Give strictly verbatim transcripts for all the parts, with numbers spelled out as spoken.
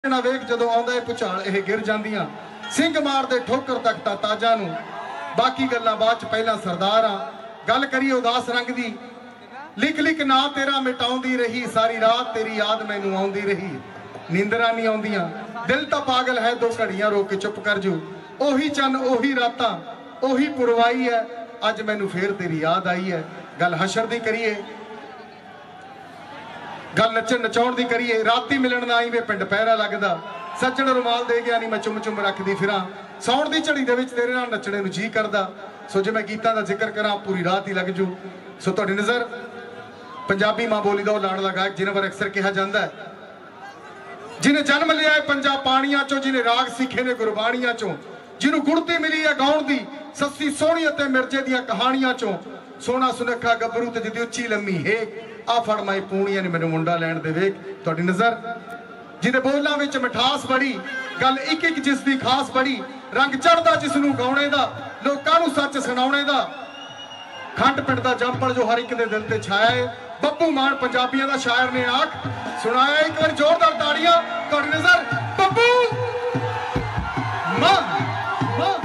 ना वेख जदों आउंदा है भुचाल यह गिर जांदियां सिंह मारदे ठोकर तख्ता ताजा नूं बाकी गल्लां बाद च पहला सरदार आ गल करिए उदास रंग दी लिख लिख ना तेरा मिटाउंदी रही सारी रात तेरी याद मैनू आउंदी रही नींदरां नहीं आउंदियां दिल तां पागल है दो घड़ियां रो के चुप कर जू ओही चन ओही रातां ओही पुरवाई है अज मैनू फिर तेरी याद आई है गल हशर दी करिए गल नचन नचाउण दी करिए राती मिलन ना आई वे पिंड पैरा लगदा सज्जण रुमाल दे गया नहीं मैं चुम चुम रखदी फिरां सौण दी झड़ी दे विच तेरे नाल नचणे नूं जी करदा सो जे मैं गीतां दा जिक्र करां पूरी रात ही लग जू सो तुहाडी नज़र पंजाबी मां बोली दा लाडला गायक जिन्हां बारे अक्सर कहा जांदा है जिन्हें जन्म लिया है पंजाब पाणियां चों जिन्हें राग सीखे ने गुरबाणियां चों जिन्हों गुणती मिली है गाउण दी सस्सी सोहणी अते मिर्जे दियां कहानियां चों सोहना सुनखा गभरू ते जिहदी उच्ची लम्मी है आ फड़ माई पूणियां ने मैनू मुंडा लैण दे वेख तुहाडी नज़र जिहदे बोलां विच मिठास बड़ी गल एक एक जिस दी खास बड़ी रंग चढ़दा जिस नूं गाउणे दा लोकां नूं सच सुणाउणे दा खंड पिंड दा जंपल जो हर एक दे दिल ते छाया है बब्बू मान पंजाबियां दा शायर ने आख सुनाया एक बार जोरदार ताड़ियां तुहाडी नज़र बब्बू मान मान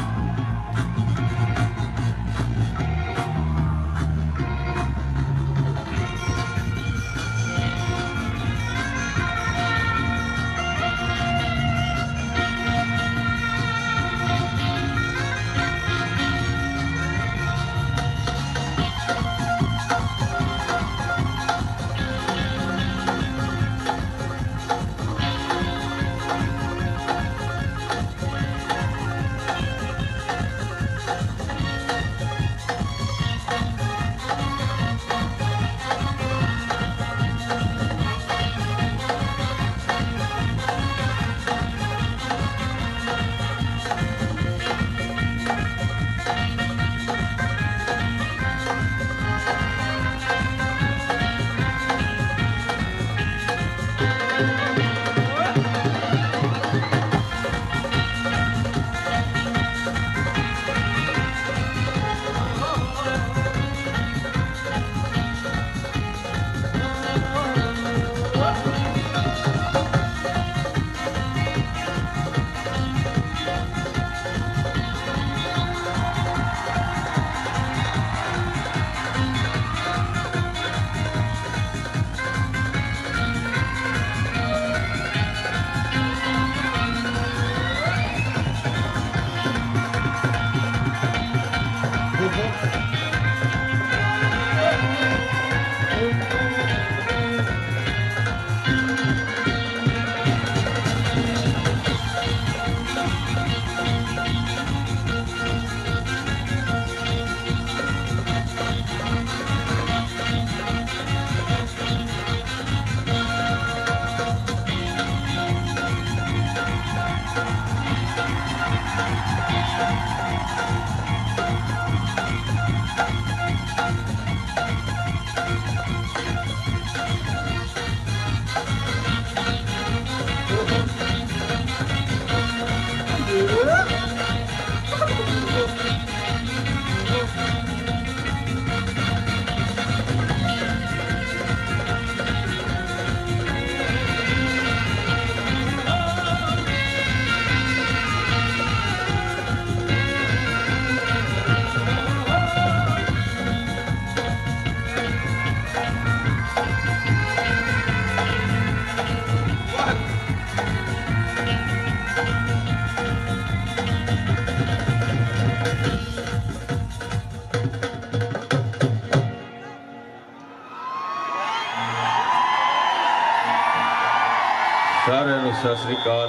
सत श्री अकाल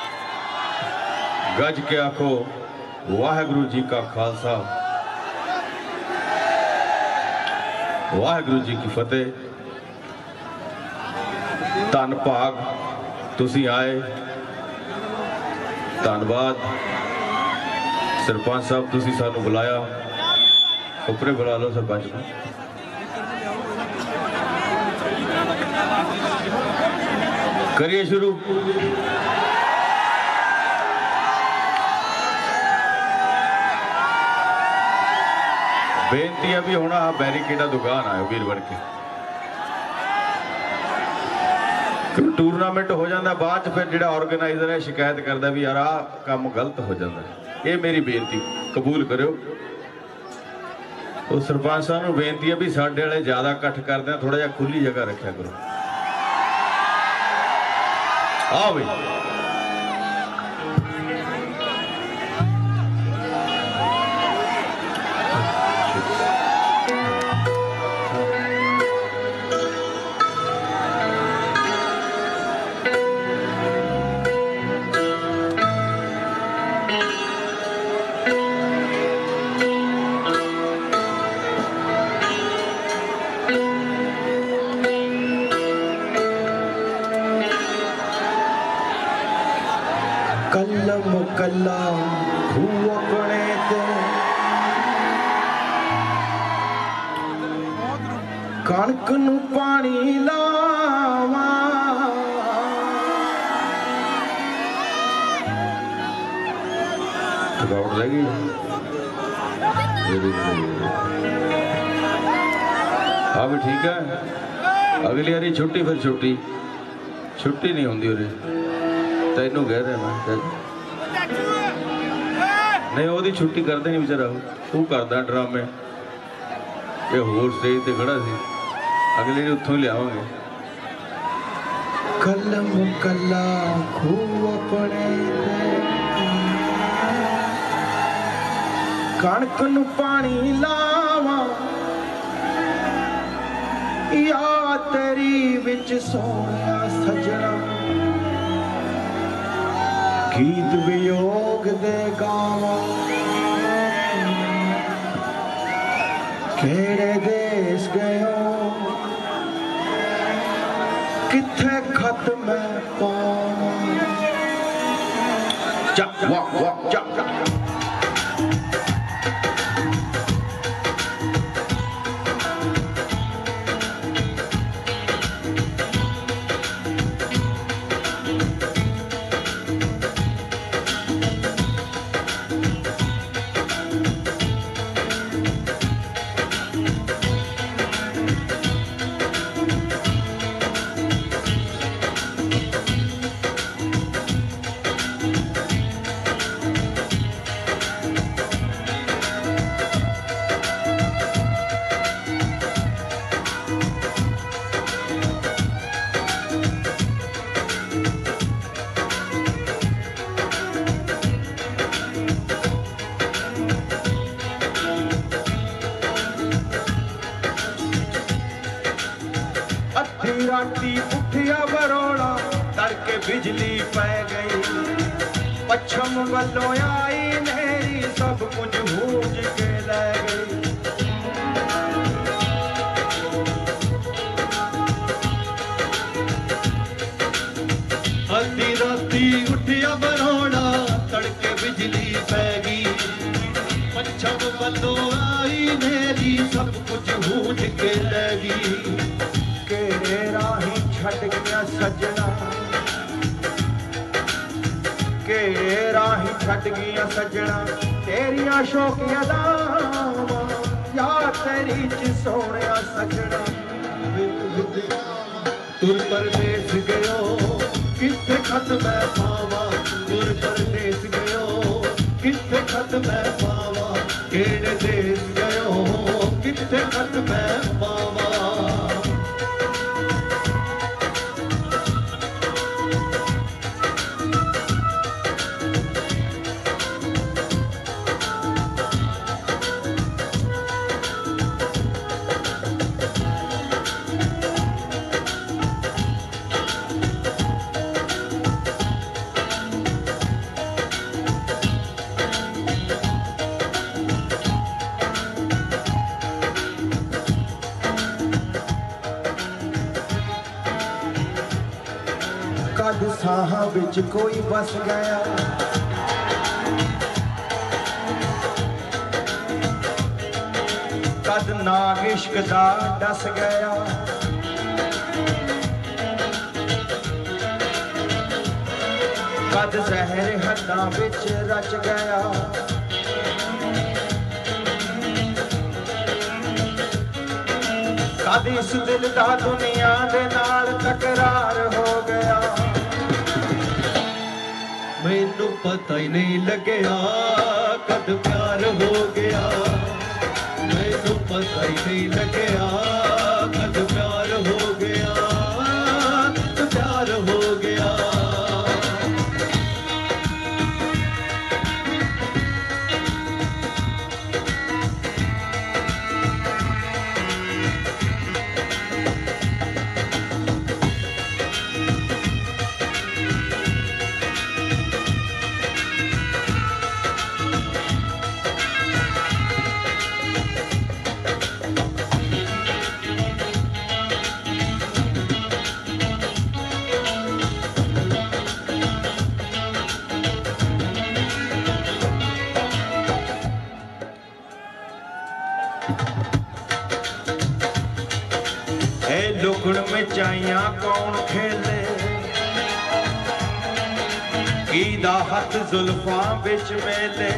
गज के आखो वाहेगुरु जी का खालसा वाहेगुरु जी की फतेह धन भाग तुसी आए धन्यवाद सरपंच साहब तुसी सानू बुलाया उपरे बुला लो सरपंच को करिए शुरू बेनती है भी होना बैरीकेडा दुकान आयो वीर बन के टूरनामेंट हो जाता बाद च फिर जो ऑर्गेनाइजर है शिकायत करता भी यार आ काम गलत हो जाता है। ये मेरी बेनती कबूल करो। तो सरपंच साहब को बेनती है भी साढ़े वाले ज्यादा इकट्ठ करते हैं, थोड़ा जिहा खुली जगह रखा करो। आओ भाई कल्लम कल्ला अपने ते कणक नू पानी लावा थकावट लगी हाँ भी ठीक है। अगली बारी छुट्टी फिर छुट्टी छुट्टी नहीं होंगी उरे तेनों कह रहा मैं नहीं वो छुट्टी करते नहीं बेचारा तू करदा ड्रामे ये होर स्टेज ते खड़ा सी अगले ने उत्थों ही लियावांगे। कलम कला खूह अपने कणक नू पानी लावा या तेरी विच सोहणिया सजना गीत वियोग दे गावा केड़े देश गयो किथे खत मैं पावा जा वाह वाह जा जा राती उठिया बरोड़ा तड़के बिजली पै गई पश्चिम वालों आई नेरी सब कुछ हूज के ले गई। अद्धी राती उठिया बरोड़ा तड़के बिजली पै गई पश्चिम वालों आई नेरी सब कुछ हूज के ले गई। केड़े राही छड़ गया सजना केड़े राही छड़ गया सजना तेरिया शौकिया दावा या तेरी च सोहणिया सजना तुर परदेस गयो किथे खत मैं पावा तुर परदेस गयो किथे खत मैं पावा केड़े देश गयो किथे खत मैं पावा। कद साहां विच कोई बस गया कद नाग इश्क दा डस गया कद जहर हड्डां विच रच गया कद इस दिल दा दुनिया दे नाल तकरार हो गया। मैनू पता ही नहीं लगया कद प्यार हो गया। मैनू पता ही नहीं लगया कद प्यार हो गया, कद प्यार हो गया। लुकड़ में चाइया कौन खेले, कीदा हथ जुल्फां बिच मेले।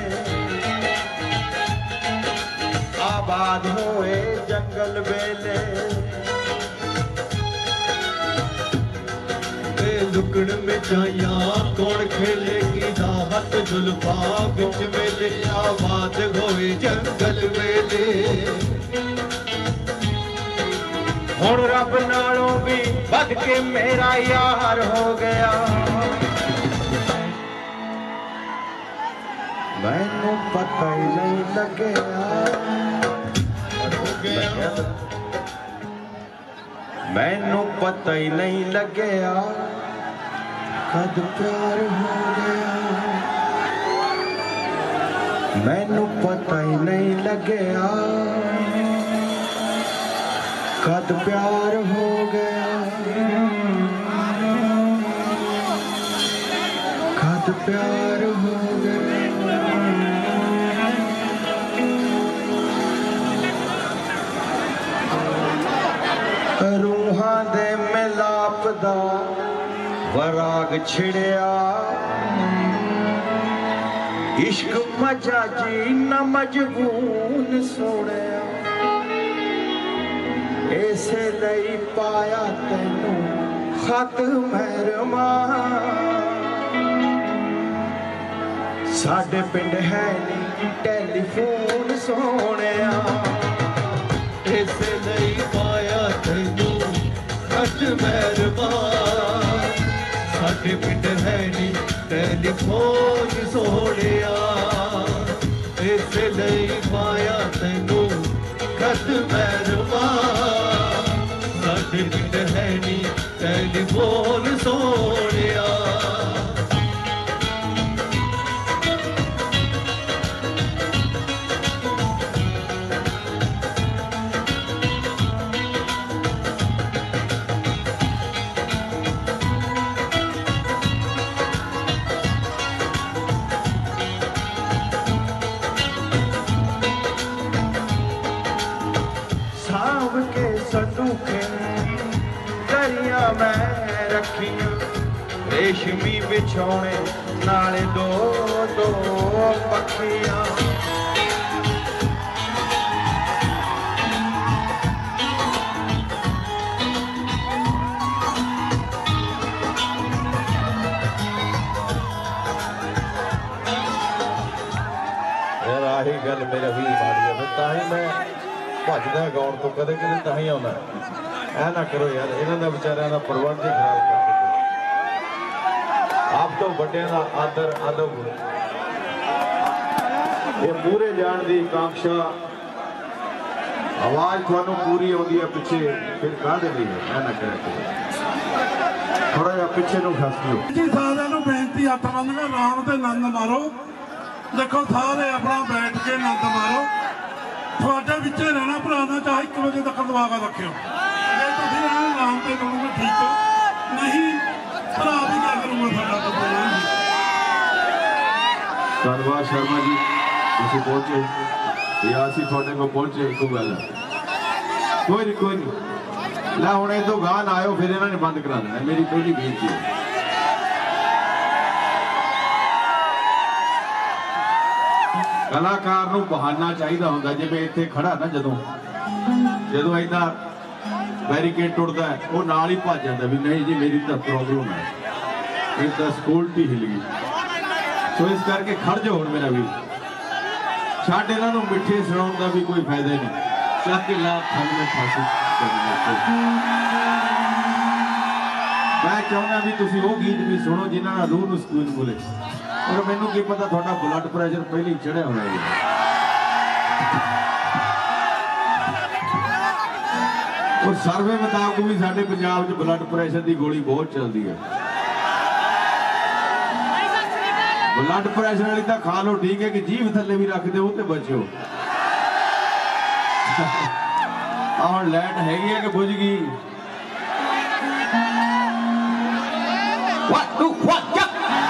आबाद होए जंगल वेले, लुकड़ में जाया कौन खेले, कीदा हथ जुल्फा बिच मेले। आबाद होए जंगल वेले। हुण रब नालों भी बद के मेरा यार हो गया। मैनू पता ही नहीं लगया हो गया। मैनू पता ही नहीं लगया कद प्यार हो गया। मैनू पता ही नहीं लगया कद प्यार हो गया, कद प्यार हो गया। रूहां दे मिलाप दा वराग छिड़िया, इश्क मजा जी न मजबून सोड़िया। इसे लई पाया तेनू खत मेहरमा, साडे पिंड है नी टेलीफोन सोनिया। इसे लई पाया तेनू खत मेहरमा, साडे पिंड है नी टेलीफोन सोनिया। इसे लई पाया तेनू खत मेहरमा, साडे पिंड है नी टेलीफोन सोनिया। संदूखे दरिया मैं रखिया, रेशमी बिछौने नाले दो दो पखियां। यार आही गल मेरा भी माड़ी है, ताही मैं भजदा गाउन तो कदे कदे ताही आउंदा। ऐ ना करो यार, इन्हां दा विचारियां दा प्रबंध ही खराब कर दित्ता। आप तो बड़ियां दा आदर अदब, ये पूरे जान दी कांक्षा, आवाज थानू पूरी आउंदी है पिछे, फिर काहदे लई है? ऐ ना करे थोड़ा जिहा पिछे नूं खस दिओ जी। सारिਆਂ ਨੂੰ बेनती हथ बंद के आराम से नंद मारो। देखो सारे अपना बैठ के नंद मारो। थोड़े विचे रहना भराना, चाहे एक बजे तक दबा के रखियो। जे तुम रहना आराम से करोगे ठीक हो, नहीं भरा भी क्या करूंगा साडा तो बोलांगे। धन्यवाद शर्मा जी, तुसीं पहुंचे या असीं तुहाडे कोल पहुंचे, इक्को गल है। कोई नहीं कोई नहीं, ला हुण इदों गाह ना आयो, फिर इन्हां ने बंद करा देना। मेरी पहली बेनती है। कलाकार नूं बहाना चाहिदा हुंदा, जिवें इत्थे खड़ा ना, जदों जदों इदां बैरीकेड टुटता है वो नाल ही भज जाता भी नहीं जी मेरी तो प्रॉब्लम है, मेरी तो सिक्योरिटी हिल गई। सो इस करके खड़ जाओ हुण मेरा भी, छड्ड इन्हां नूं मिठे सुणाउण दा भी कोई फायदा नहीं। चक ला थल में फांसी मैं चाहुंदा भी तुसीं वो गीत भी सुनो जिन्हां नाल रूह नूं सकून मिले। और मैनूं की पता तुहाडा ब्लड प्रेशर पहले ही चढ़िया होना है। और सर्वे मुताबिक भी साडे पंजाब च ब्लड प्रेशर की गोली बहुत चलती है। ब्लड प्रेशर वाली तो खा लो ठीक है कि जीभ थले भी रख दो तो बचो। और लाइट हैगी है कि बुझ गई? One, two, one, go!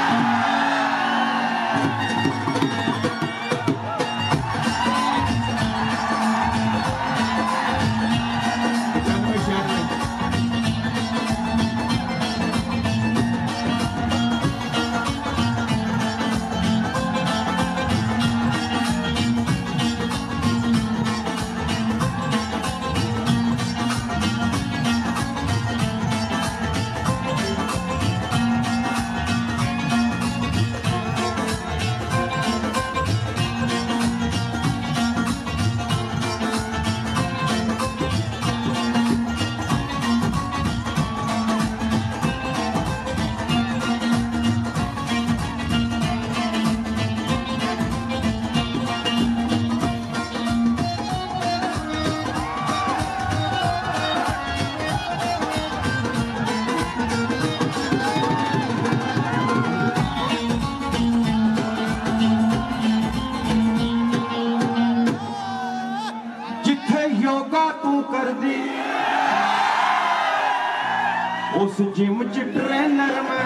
उस जिम च ट्रेनर में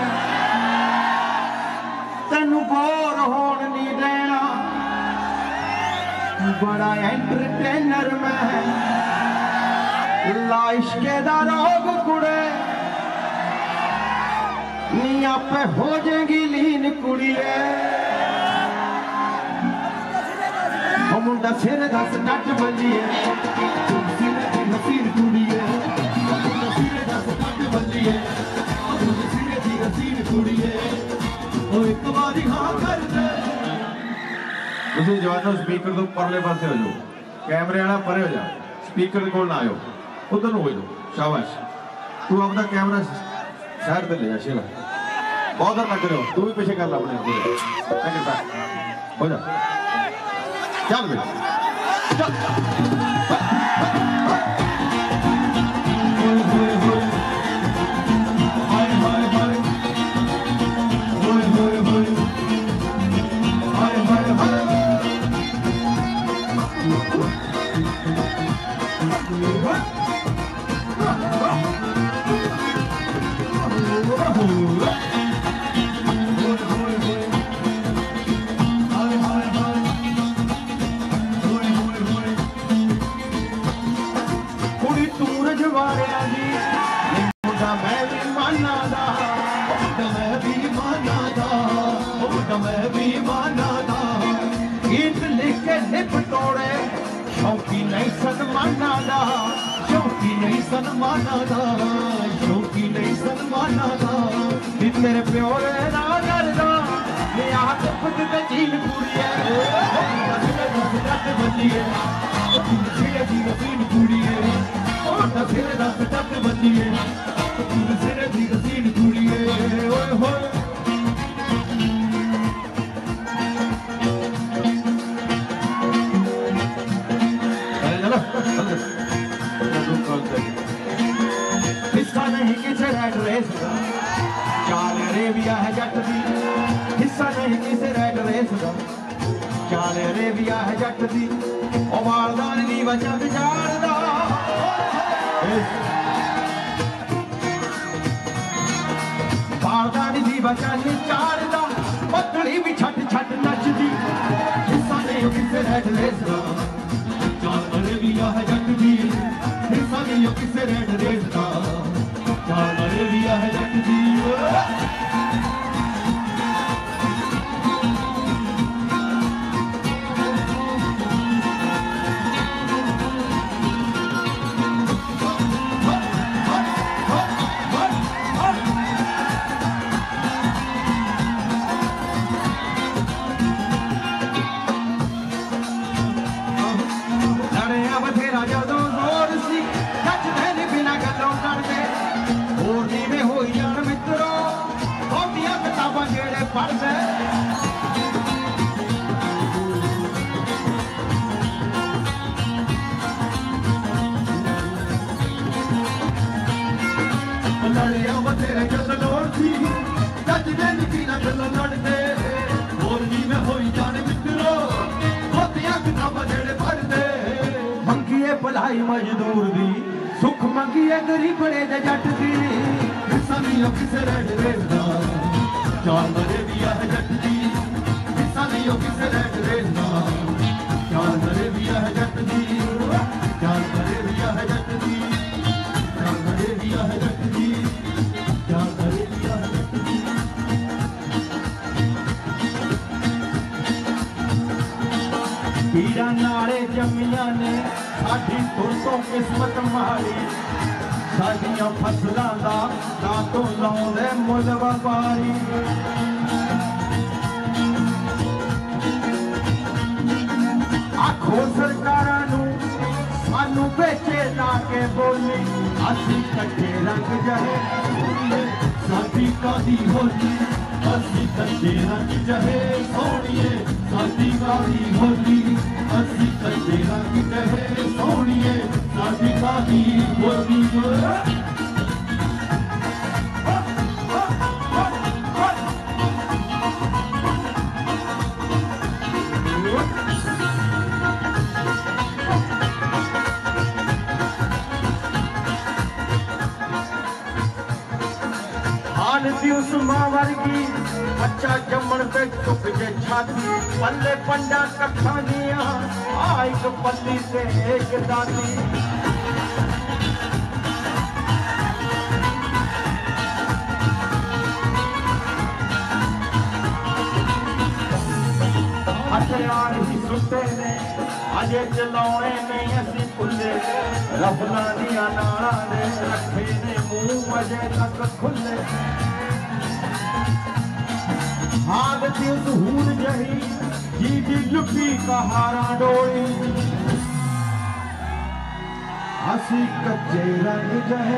तेनू बोर होन नहीं देना, बड़ा एंटरटेनर में लाइश्के दा रोग कुड़े नी आपे हो जाएगी लीन कुड़िए। मुंडा सिर दस नट बजिए हसीन कुड़िए, सिर दस नट बजिए सिरे दी हसीन कुड़िए, ओ एक बारी हाँ कर दे। तुसीं जवानों स्पीकर तो परले पासे हो जाओ, कैमरे वाला परे हो जा, स्पीकर के कोल ना आयो, उधर हो जाओ। शाबाश, तू अपना कैमरा साइड पे ले जा शेरा, बहुत ना करो, तू भी पीछे कर ला अपने हो जा। चल बेटा चल। गीत लिख के लिप तोड़े शौकी नहीं सनमाना दा, शौकी नहीं सनमाना दा, शौकी नहीं सनमाना दा। तेरे प्यो ना करदा मैं आख खुद ते झील कुड़िए, बजिए सिरे दी हसीन कुड़िए, सिरे दस टक बजिए सिरे दी हसीन कुड़िए। ओए होए हिस्सा नहीं किसे रेड रेस का, चाल अरेबिया है जट दी। हिस्सा नहीं किसे रेड रेस का, चाल अरेबिया है जट दी। ओ मालदान दी वजह बिचारदा मालदान दी वजह बिचारदा, पतली भी छट छट नचदी। हिस्सा नहीं किसे रेड रेस का, चाल अरेबिया है जट दी। हिस्सा नहीं किसे रेड रेस का, चाल अरेबिया है जट दी। जेड़े पढ़दे लड़िया बतेरे गल लोड़ थी जज दे निकीना गल लड़दे और भी में होई जाने मित्रो होतियां किताबां जेड़े पढ़दे मंगिए भलाई मजदूर दी सुख मंगिए गरीबड़े दे जट दी हिस्सा नहीं किसे रेड रेसदा चाल मरे दिया है जट दी हिस्सा नहीं किसे रेड रेसदा चाल मरे दिया है जट दी चाल मरे दिया है जट दी चाल मरे दिया है जट दी चाल मरे दिया है जट दी पीड़ा नाले जमियां ने साडी तुरतों किस्मत मारी साडियां फसलां दा ना तो लाउंदे मुल व्यापारी आखो सरकारां नू सानू बेचे ला के बोली असी कट्टे रंग जहे साडी कादी होली असी कच्चे रंग जहे सोनिए साडी कादी होली असी कच्चे रंग जहे सोनिए साडी कादी होली उस मां वर्गी बच्चा जमण पे चुक जे छाती पल्ले पंडा कखानियां आ एक पल्ली से एक दाती हथियार ही सुटे ने अजे चलाने नहीं असी खुले रफला दिया नाला ने रखे ने मुंह मजे तक खुले आग दिल हूर जही जी जी लुटी कहारा डोई हसी कच्चे रंग जहे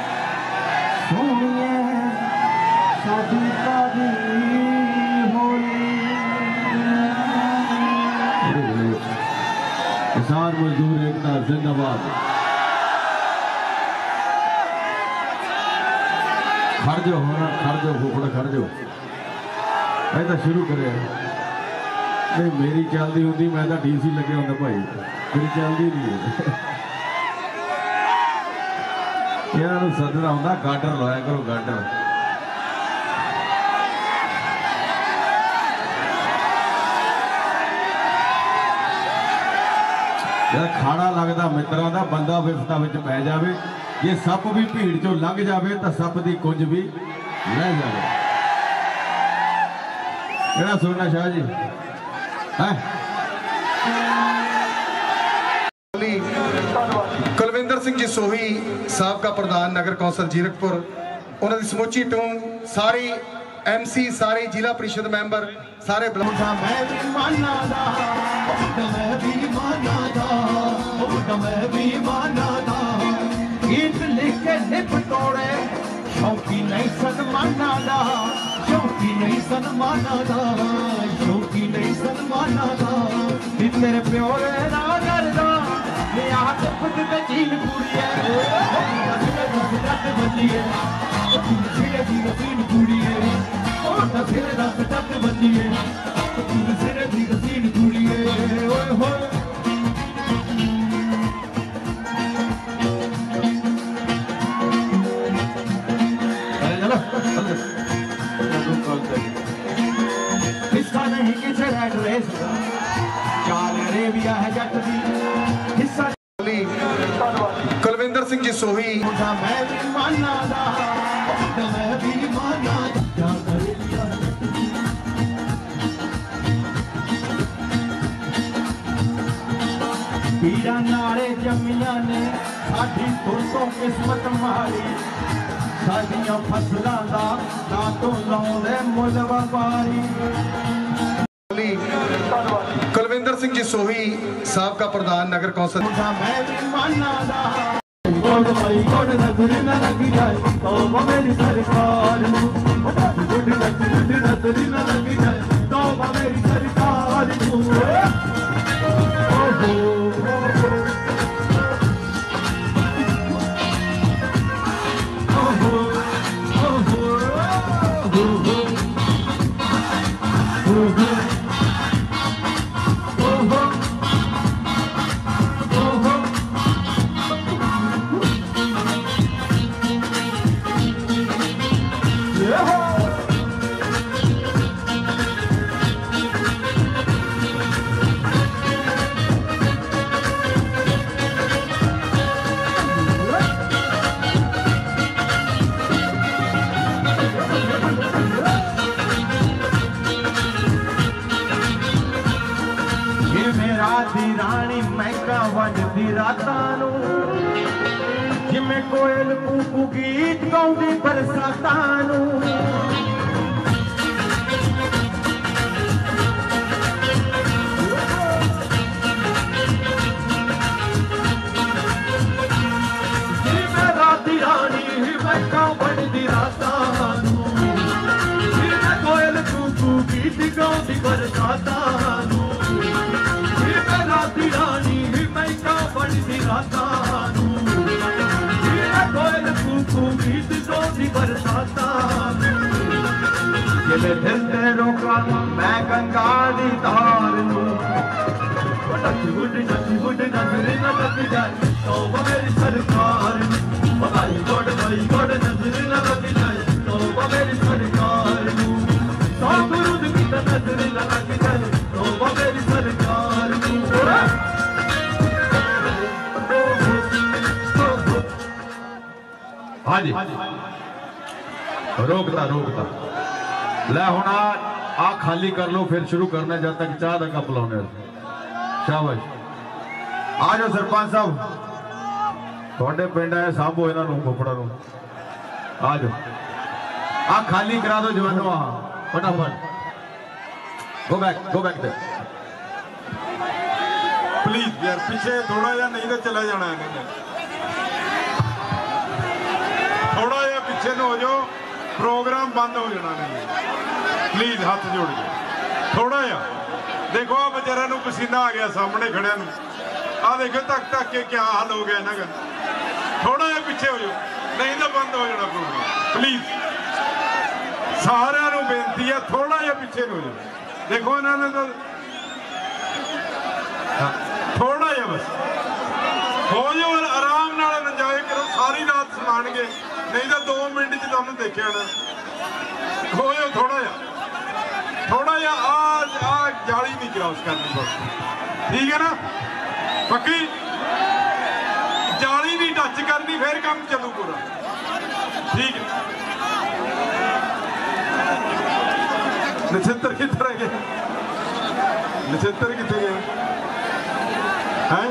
सोनिए साडी कादी होली किसान मजदूर एकता जिंदाबाद खड़ जाओ होना खड़ जाओ फुफड़ा खड़ जाओ मैं तो शुरू करे नहीं मेरी चलती होंगी मैं तो डी सी लगे होंगे भाई मेरी चलती नहीं है इन्हों सदना होंगे गाडर लाया करो गाडर जब खाड़ा लगता मित्रों का बंदा विपता में पै जाए जे सप भी भीड़ चो लंघ जाए तो सप की कुंज भी लह जाए केड़ा सोना शाह जी है कुलविंदर सिंह जी सोही साहब का प्रधान नगर कौंसल जीरकपुर उन्होंने समूची टीम सारी एम सी सारे जिला परिषद मैंबर सारे मैं भी माना दा मैं भी माना दा मैं भी माना दा गीत लिख के लिप तोड़े शौकी नहीं सनमाना दा शौकी नहीं सनमाना दा शौकी नहीं सनमाना दा तेरे प्यो रे ना करदा मैं आख खुद ते झील कुड़िए रत बलिए सिरे दी रसीन कुड़िए ओ ता सिरे दा रत बलिए सिरे दी रसीन कुड़िए ओए होए हिस्सा नहीं किसे एड्रेस चाल अरेबिया है जट दी हिस्सा कुलविंदर सिंह जी सोही मैं भी माना दा मैं भी माना दा पीड़ा नाले जमियां ने साडी तुरतों किस्मत मारी साडियां फसलां दा ना तो लाउंदे मुल व्यापारी कुलविंदर सिंह जी सोही साहब का प्रधान नगर कौंसल मैं भी माना दा गोड़ भाई गोड़ नजर न लग जाए तो मेरी सरकार टचवुड नजर न लग जाए तौबा मेरी सरकार को ओहो रानी महका वजदी रातां नूं जिमें कोयल कूकू गीत गाउंदी बरसातां नूं जिमें राती रानी महका वजदी रातां नूं जिमें कोयल कूकू गीत गाउंदी बरसातां नूं राती रानी महका वजदी रातां नूं जिमें कोयल कूकू गीत गाउंदी बरसातां नूं जिमें दिल ते रोका मैं गंगा दी धार नूं टचवुड टचवुड नजर न लग जाए तौबा मेरी सरकार नूं भाई गोड भाई गोड नजर न लग जाए तौबा मेरी सरकार नूं सौ गुरूद की नजर न लग जाए तौबा मेरी सरकार नूं हाँ जी रोकता रोकता ले हुण आ खाली कर लो फिर शुरू करना जब तक चाह का कप लाने शाबाश आ जाओ सरपंच साहब थोड़े पिंड आए सांभो इन्हों फुफड़ा नूं आ जाओ आ खाली करा दो जवानों आ फटाफट गो बैक गो बैक दे प्लीज यार पीछे थोड़ा या नहीं तो चला जाना है थोड़ा या पीछे न हो जाओ प्रोग्राम बंद हो जाना नहीं प्लीज हाथ जोड़ जाओ थोड़ा या देखो आ बेचारे नूं पसीना आ गया सामने खड़े नूं आ देखो तक तक के क्या हाल हो गया इन्हां दा थोड़ा या पीछे हो जाओ नहीं तो बंद हो जाना प्रोग्राम प्लीज सारे नूं बेनती है थोड़ा या पीछे हो जाओ देखो इन्होंने तो थोड़ा या बस हो जाओ आराम नाल इंजॉय करो सारी रात सुनाणगे नहीं तो दो मिनट च तुहानूं देखिया ना हो जाओ थोड़ा या थोड़ा या आज आ जाली नहीं क्रॉस करनी बस ठीक है ना पक्की जाली नहीं टच करनी फिर काम चलू पूरा ठीक है नक्षत्र किधर है गए नक्षत्र कितने गए हैं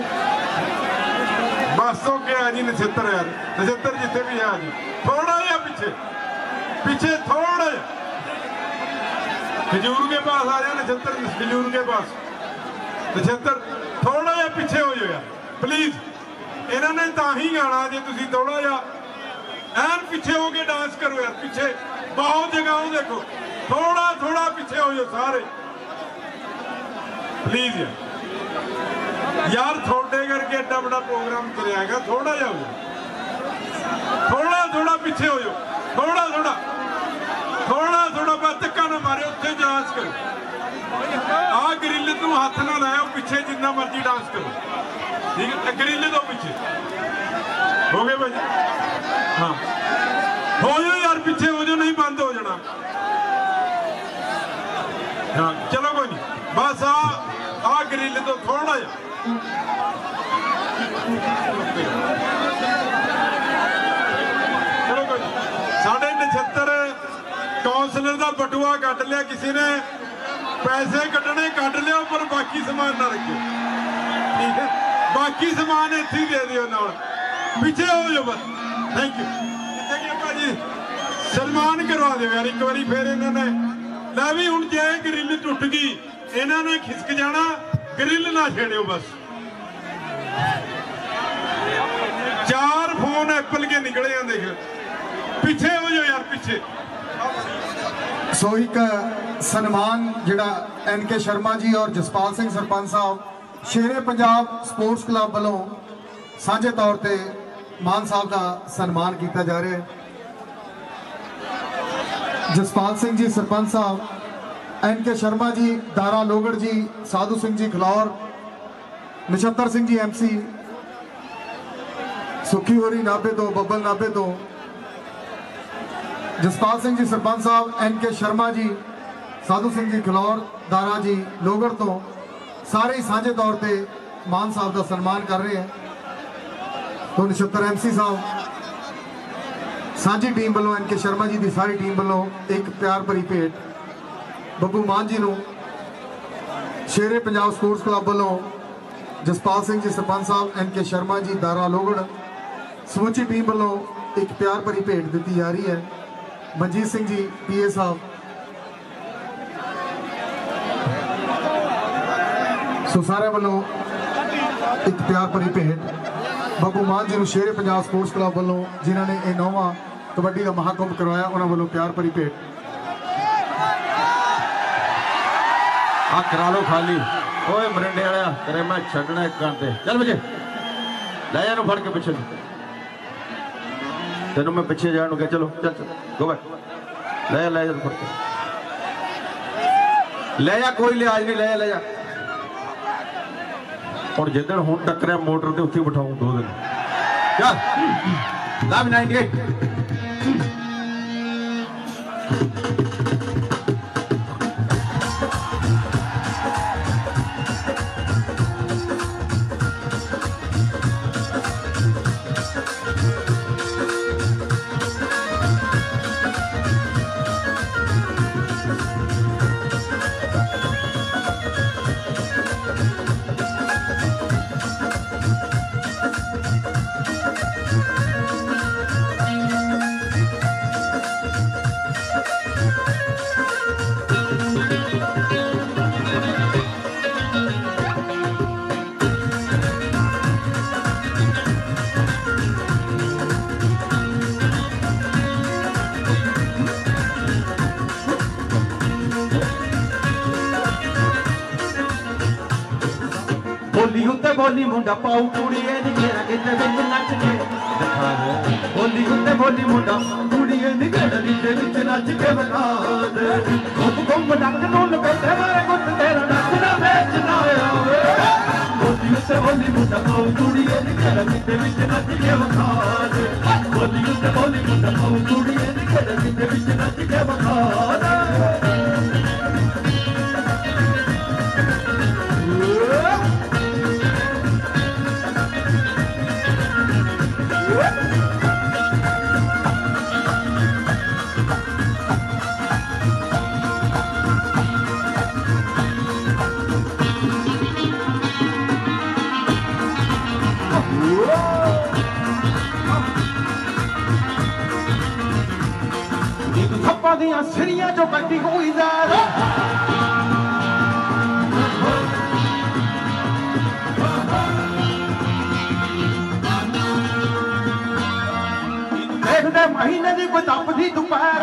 बस तो क्या जी नक्षत्र यार नक्षत्र जितने भी है जी थोड़ा या पीछे पीछे थोड़ा या खजूर के पास आ जाए नक्षत्र खजूर के पास नक्षत्र थोड़ा या पीछे हो जाओ यार प्लीज इन्होंने ता ही गाना जे तुसी थोड़ा या एन पीछे हो के डांस करो यार पीछे बहुत जगह देखो थोड़ा थोड़ा पीछे हो जाओ सारे प्लीज यार यार थोड़े करके एडा बड़ा प्रोग्राम चलेगा थोड़ा जा हो थोड़ा थोड़ा पीछे हो जाओ थोड़ा थोड़ा थोड़ा थोड़ा बस धक्का ना मारे उत्थे डांस करो आ ग्रिल तू हाथ ना लाओ पीछे जितना मर्जी डांस करो ठीक है ग्रिल तो पीछे हो गए भाई हाँ हो जाओ यार पीछे हो जाओ नहीं बंद हो जाना हाँ चलो कोई नहीं बस आ आ ग्रिल तो थोड़ा जा चलो कोई साढ़े नछत्तर कौंसलर का बटुआ कट लिया किसी ने पैसे कटने कट लिया पर बाकी सामान ना रखियो ठीक है बाकी सामान इत्थे ही दे दियो नाल पीछे हो जाओ बस थैंक यू भाजी सलमान करवा दो यार एक बारी फिर इन्होंने लै भी हुण जे ग्रिल टुट गई इन्होंने खिसक जाना ग्रिल ना छेड़ियो बस चार फोन एप्पल के निकले हैं देख पीछे हो जाओ यार पीछे सो एक सन्मान जिहड़ा एन के शर्मा जी और जसपाल सिंह सरपंच साहब शेरे पंजाब स्पोर्ट्स क्लब वालों साझे तौर पर मान साहब का सन्मान किया जा रहा है। जसपाल सिंह जी सरपंच साहब, N K Sharma ji, Dara Logarh ji, Sadhu Singh ji Khalaur, Nachhattar Singh ji M C, Sukhi होरी नाभे तो, बब्बल नाभे तो, जसपाल सिंह जी सरपंच साहब, एन के शर्मा जी, साधु सिंह जी खलौर, दारा जी लोगड़ तो सारे ही साझे तौर पर मान साहब का सन्मान कर रहे हैं। तो नछत्तर एम सी साहब साझी टीम वालों, एन के शर्मा जी की सारी टीम वालों एक प्यार भरी भेंट बब्बू मान जी को, शेरे पंजाब स्पोर्ट्स क्लब वालों जसपाल सिंह जी सरपंच साहब, एन के शर्मा जी, दारा लोगड़ समूची टीम वालों एक प्यार भरी भेंट दी जा रही है। मनजीत सिंह जी पी ए साहब, सो सारे वालों एक प्यार भरी भेंट बब्बू मान जी को शेरे पंजाब स्पोर्ट्स क्लब वालों जिन्होंने ये नौवां कबड्डी का महाकुंभ करवाया उन्होंने वालों प्यार भरी भेंट। आ करा लो खाली ओए मरिंडे वाला करे मैं छड़ना एक कांटे चल बजे ले जा फड़ के पीछे तेन मैं पीछे जान गया चलो चल चल गो बैक ले जा ले जा फड़ के ले जा कोई लिहाज नहीं ले जा ले जा और जिदन हूँ टकरिया मोटर से उत्थे बिठाऊं दो दिन चल लाभ नाइनटी एट बोली उत्ते बोली मुंडा पाऊ कुड़िए नी घेरा किते विच नच के दिखा दे बोली उत्ते बोली मुंडा कुड़िए नी घेरा किते विच नच के बता दे गुम गुम डक नून बैठे मारे गुट तेरा नचना बेचना आवे बोली उत्ते बोली मुंडा पाऊ कुड़िए नी घेरा किते विच नच के बता दे बोली उत्ते बोली मुंडा पाऊ कुड़िए नी घेरा किते विच नच के बता दे थप्पा दियां सिरियां जो कटी हुई जार देखदे महीने दी कोई तपदी दोपहर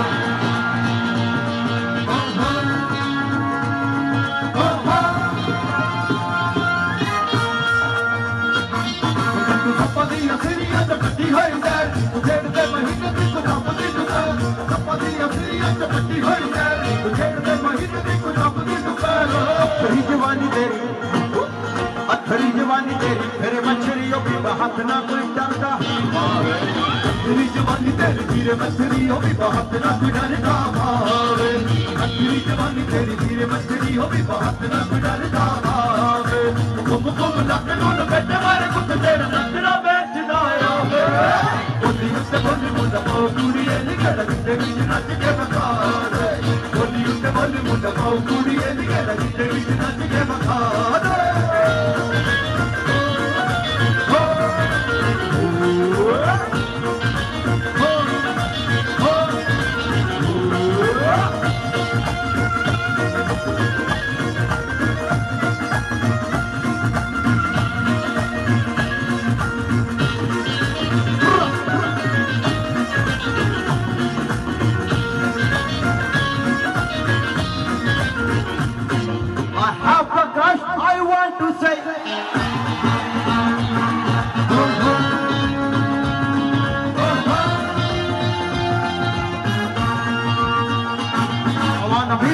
थप्पा दियां सिरियां जो कटी हुई जार देखदे महीने दी कोई तपदी दोपहर थप्पा दियां सिरियां जो कटी हुई जार देखदे महीने दी कोई तपदी दोपहर अथरी जवानी तेरी अथरी जवानी तेरी फिर मछलियों की बात ना कोई डरता अथरी जवानी तेरी फिर मछलियों की बात ना कोई डरता अथरी जवानी तेरी फिर मछलियों की बात ना कोई डरता गुम गुम लग नून बैठे मारे कुछ तेरा नचना बेचना आवे बोली उत्ते बोली मुंडा पाऊ कुड़िए नी घेरा किते विच नच के बता दे बोली उत्ते बोली मुंडा पाऊ कुड़िए नी घेरा किते विच नच के बता दे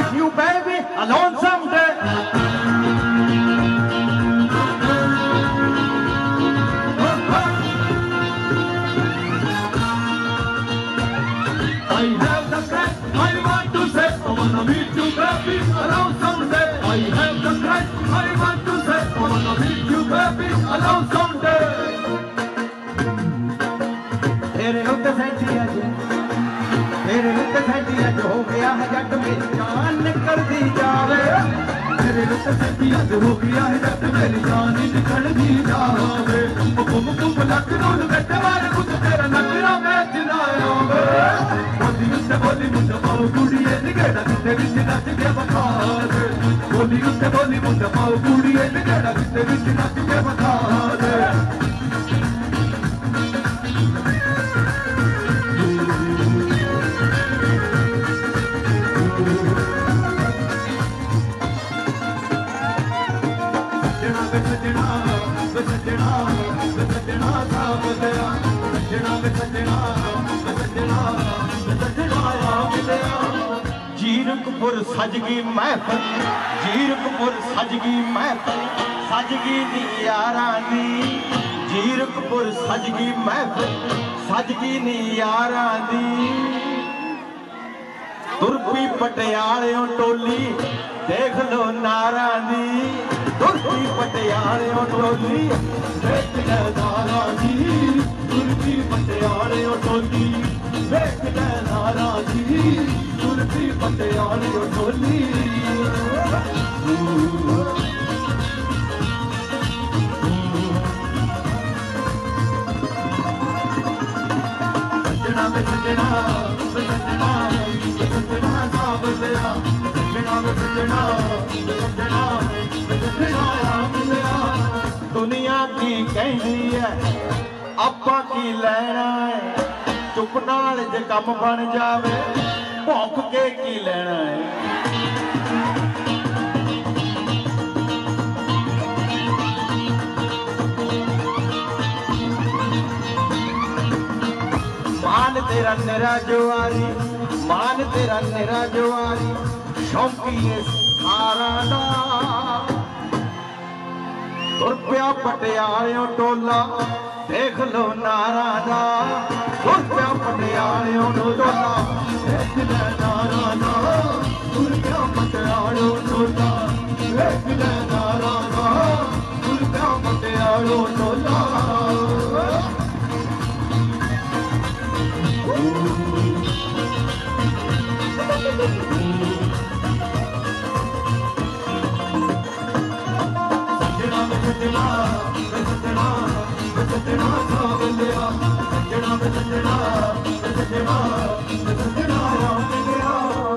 you, baby, alone someday. I have the crack, I want to say, I wanna meet you, baby, alone someday. I have the crack, I want to say, I wanna meet you, baby, alone someday. तेरे उत्ते सैंती अज तेरे उत्ते सैंती अज हो गया है जट मेरी जान निकल दी जावे तेरे उत्ते सैंती अज हो गया है जट मेरी जान निकल दी जावे कुम कुम लक नून बेटे वाले कुछ तेरा नगरा में जिनावे बोली उत्ते बोली मुंडा पाओ कुड़िए निगेड़ा किते विच नच के बता दे बोली उत्ते बोली मुंडा पाओ कुड़िए निगेड़ा किते विच नच के बता दे जीरकपुर सजगी महफल जीरकपुर सजगी महफल सजगी नी यारां दी जीरकपुर सजगी महफल सजगी नी यारां दी तुरपी पटियालियों टोली देख लो नारां दी तुरपी पटियालियों टोली देख लो नारां दी तुरपी पटियालियों टोली देख लो नारां दी तुरपी पटियालियों टोली सजना में सजना सजना सजना साब लिया सजना में सजना सजना सजना लिया दुनिया की कहती है आपा की लेना है चुप नाल जे कम बन जावे भौंक के की लेना है मान तेरा निरा जवारी मान तेरा निरा जवारी शौकी सारा दा तुर पिया पटियालियों टोला देख लो नारा दा तुर पिया पटियालियों टोला देख लो नारा दा तुर पिया पटियालियों टोला देख लो नारा दा तुर पिया पटियालियों टोला सजना में सजना सजना सजना साब लिया सजना में सजना सजना सजना लिया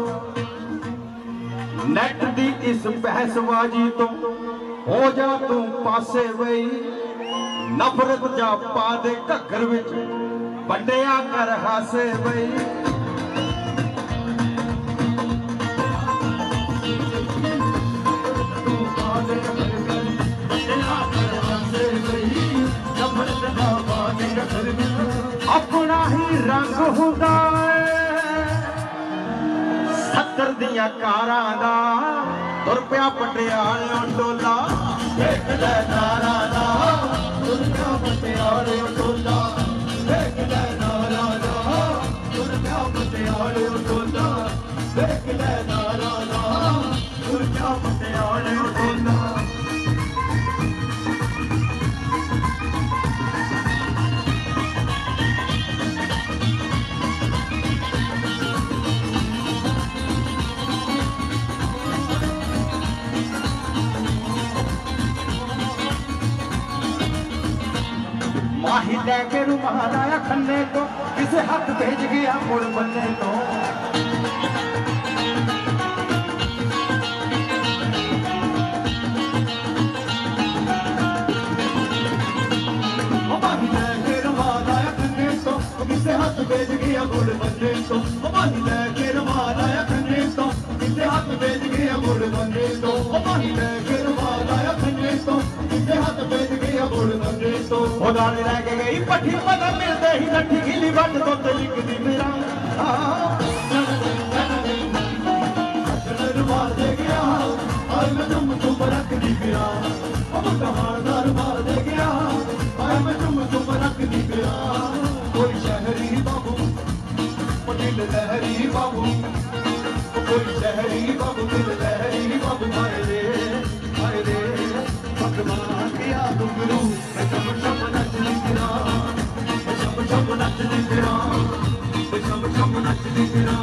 नेट दी इस बहसबाजी तो हो जा तू पासे वही नफरत जा पा दे घग्गर विच बंडिया कर हासे वही अपना ही रंग हुंदा सत्तर दियां कारां दा तुर पिया पटियालियों टोला देख ले नारा दा तुर पिया पटियालियों टोला देख ले नारा दा तुर पिया पटियालियों टोला देख ले नारा दा तुर पिया पटियालियों टोला माही लैके रुमाल आया खन्ने को किसे हाथ भेज गया मुड़ बन्ने को माही लैके रुमाल आया खन्ने को किसे हाथ भेज गया मुड़ बन्ने को माही लैके रुमाल आया खन्ने को किसे हाथ भेज गया मुड़ बन्ने को माही लैके रुमाल आया खन्ने को किसे हाथ भेज गया मुड़ बन्ने को उदान लैके गई पठी पता मिलते ही लठी गिली बट तो लिख दी मेरा मार दे गया हाय मैं चुम चुम रखदी फिरा ओ मुंडा हारदार मार दे गया हाय मैं चुम चुम रखदी फिरा कोई शहरी बाबू ओ दिल लहरी बाबू कोई शहरी बाबू दिल लहरी बाबू हाय रे हाय रे भगवान किया घुंघरू मैं चम चम नचदी फिरा चम चम नचदी फिरा चम चम नचदी फिरा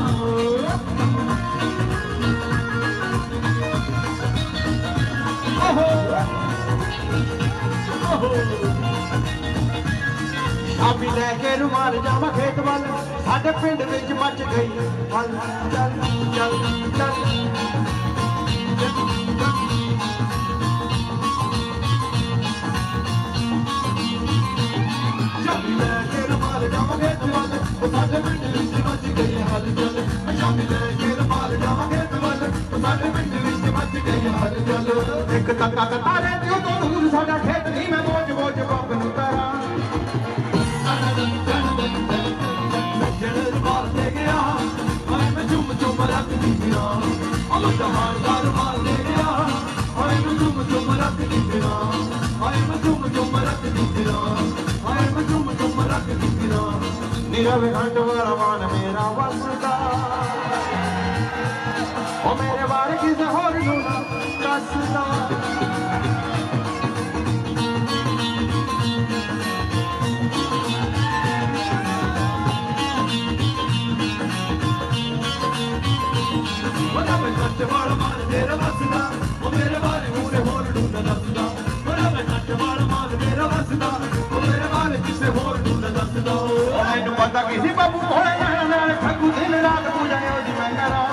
अभी लैके रुमाल जावा खेत वाल साडे पिंड विच मच गई हल चल चल चल अभी लैके रुमाल जावा खेत वाल साडे पिंड विच मच गई हल चल अभी लैके रुमाल जावा खेत वाल साडे पिंड विच मच गई हल चल एक तक्का तारे दियो तो दूर साडा खेत नहीं मैं बोझ बोझ बाप नूं तारा मार दे गया हाय मैं चुम चुम रखदी फिरा मुंडा हारदार मार दे गया हाय मैं चुम चुम रखदी फिरा हाय मैं चुम चुम रखदी फिरा हाय मैं चुम चुम रखदी फिरा नीरव घंट वाला मान मेरा वसदा ओ मेरे बार किसे होर नूं ना कसदा वाला माल मेरा वसदा ओ मेरे बारे मुरे होर ढूंढ दसदा बड़ा मैं नट वाला माल मेरा वसदा ओ मेरे बारे किसे होर ढूंढ दसदा ओ मैनू पता किसी बाबू भोले नाल नाल ठगू दिन रात पूजा ओदी मैं करा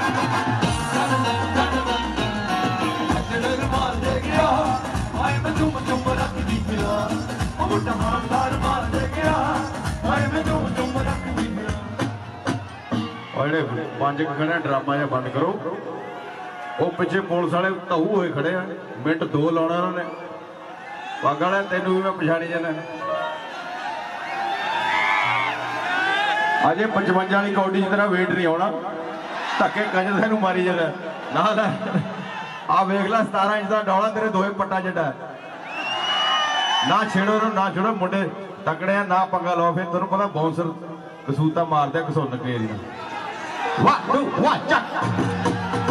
चल मार दे गया हाय मैं चुम चुम रखदी फिरा ओ मुंडा हारदार मार दे गया हाय मैं चुम चुम रखदी फिरा और जेडे पंज खड़े ड्रामा जिहा बंद करो वो पिछे पुलिस वाले धऊ होए खड़े हैं मिनट दो लाना उन्होंने पग वाले तेन भी मैं पछाणी जाना अजे पचवंजा वाली कौडी की तरह वेट नहीं आना धक्के कंज तेन मारी जाना ना ना आ वेख ला सतारा इंच का डौला तेरे दोवे पट्टा जड्डा ना छेड़ो ना छेड़ो मुंडे तकड़े ना पंगा लो फिर तेन पता बाउंसर कसूता मारते घसुन केरी वाह टू वाह चक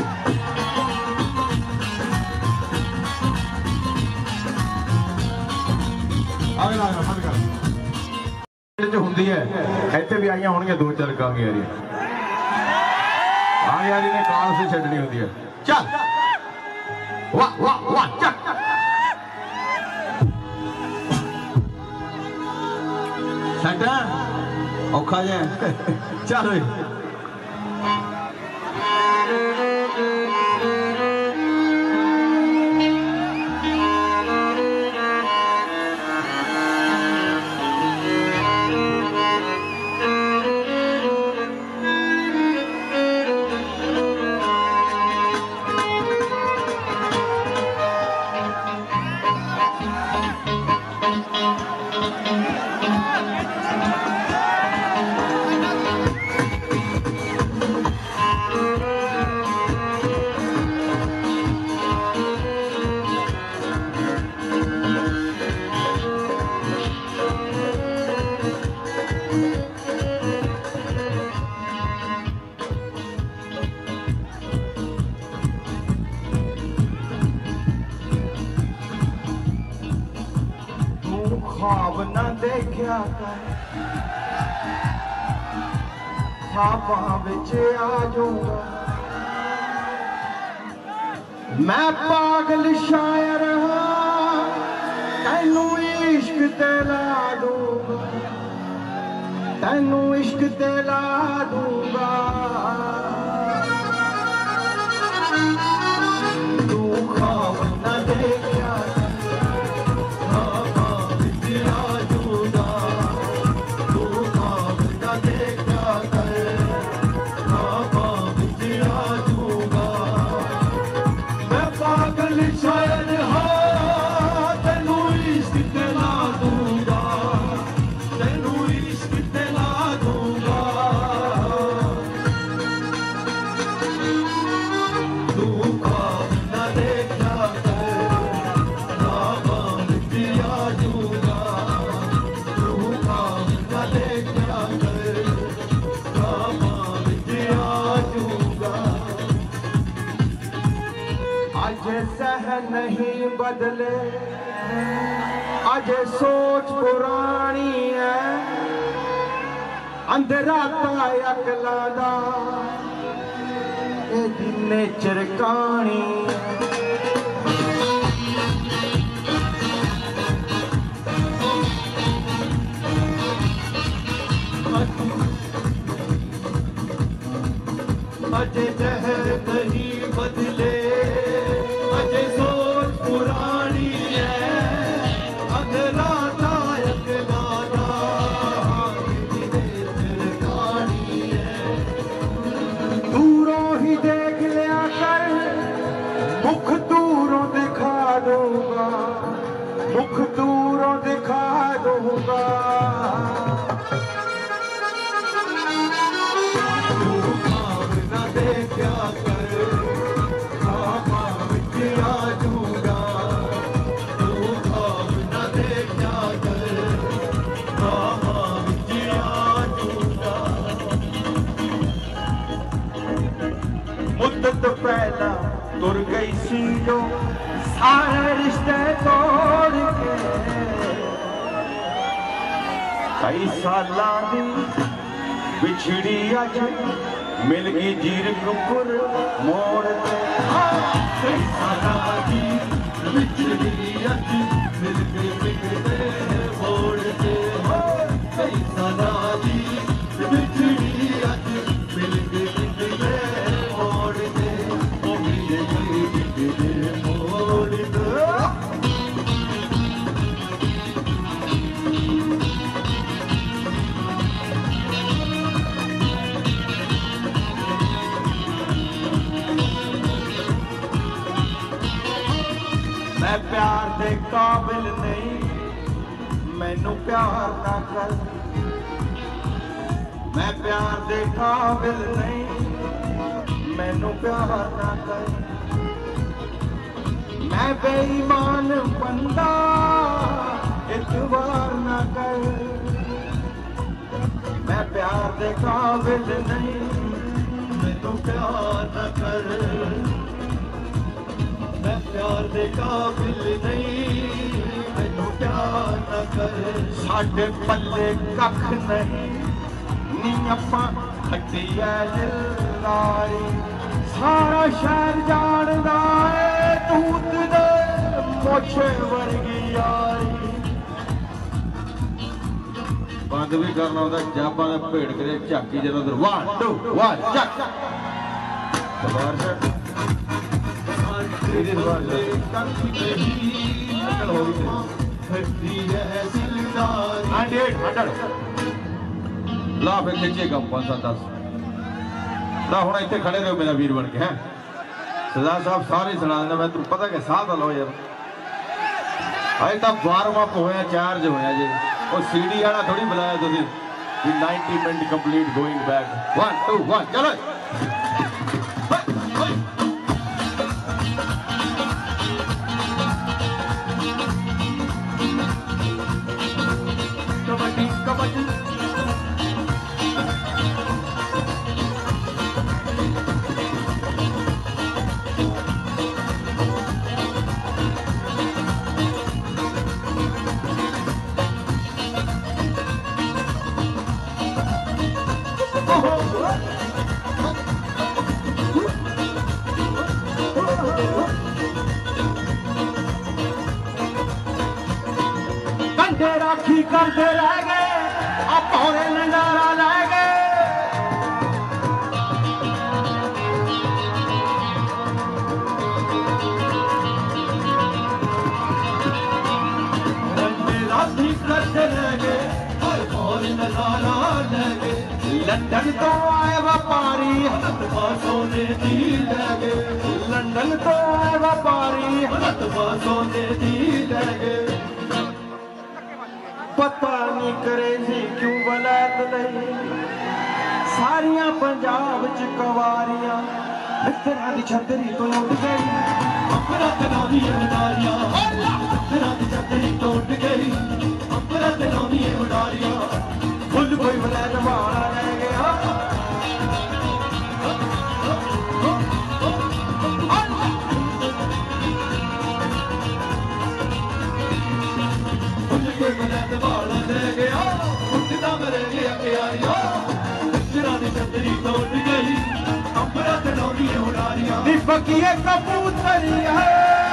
ਹੁੰਦੀ ਹੈ ਇੱਥੇ ਵੀ ਆਈਆਂ ਹੋਣਗੀਆਂ ਦੋ ਚਾਰ ਕਾਂਗਿਆਰੀ ਕਾਂਗਿਆਰੀ ਨੇ ਕਾਲ ਸੇ ਛੱਡਣੀ ਹੁੰਦੀ ਹੈ ਚੱਲ ਵਾਹ ਵਾਹ ਵਾਹ ਚੱਲ ਸਾਡਾ ਔਖਾ ਜਿਹਾ ਚੱਲ ਓਏ ख्वाब न देखा कर ख्वाबां विच आ जाऊंगा मैं पागल शायर हाँ तैनू इश्क ते ला दूंगा तैनू इश्क ते ला दूंगा तू ख्वाब न देखा तू ख्वाब न देखा कर ख्वाबां विच आ जाऊंगा तू ख्वाब न देखा कर ख्वाबां विच आ जाऊंगा आज सह नहीं बदले आज सोच पुरानी है अंधेरा अकला दा नेचर कहानी अजे जहर नहीं बदले अजे सोच पुरानी है अगला दायक गाना कहानी है दूरों ही देख लिया कर मुख दूरों दिखा दूंगा मुख दूरों दिखा दूंगा क्या कर ख्वाबां विच आ जाऊंगा तू ख्वाब न देखा कर ख्वाबां विच आ जाऊंगा मुद्दत पहला तुर गई सी जो सारे रिश्ते तोड़ के कई सालां दी बिछड़ी अज मिल गई जीर कुकुर मोड़ ते कई सालां दी बिछड़ी अज मिल गई बिगड़े मोड़ ते कई सालां दी बिछड़ी अज मिल गई बिगड़े मोड़ ते ओ मिल गई बिगड़े मोड़ ते मैं प्यार दे काबिल नहीं मैनू प्यार ना कर मैं प्यार दे काबिल नहीं मैनू प्यार ना कर मैं बेईमान बंदा इतवार ना कर मैं प्यार दे काबिल नहीं मैनू प्यार न कर मैं प्यार दे काबिल नहीं मैनू प्यार न कर साडे पल्ले कख नहीं नी अप्पां खट्टिया लाई सारा शहर जानदा है तूत दे मोछे वर्गी यारी बंद भी करना होंदा जापां दा भेड़ के झाकी जदों अंदर वन टू वन चक सवार से सीधी सवार से निकल हो गई फटती है दिलदार हंड्रेड हंड्रेड ला फिर खिंचे कम पांच सौ दस ला हुण इत्थे खड़े रहो मेरा वीर बन के हैं सरदार साहब सारे सुना देना मैं तुम पता कि साह तो लो यार अजे तक वार्म अप होया चार्ज होया जी और सीडी वाला थोड़ी बुलाया तुसीं कि ninety minute complete going back one two one चलो कबड्डी कबड्डी कंधे राखी करते रह गए आप भौरे नजारा ले गए कंधे राखी करते रह गए और नजारा ले गए लंदन तो आए व्यापारी सोने दी ले गए लंदन तो आए व्यापारी सोने दी ले गए पता नहीं करे जी क्यों वलैत नहीं सारियां पंजाब च कवारियां मित्तरां दी छतरी तो उड़ गई अंबरा ते लाउंदी उडारियां मित्तरां दी छतरी तो उड़ गई अंबरा ते लाउंदी उडारियां फुल कोई वलैत वाला रह गया फुल कोई वलैत वाला रह गया उठदा मरे गया प्यारिया मित्तरां दी छतरी तो उड़ गई अंबरा ते लाउंदी उडारियां नी बकिए कबूतरी है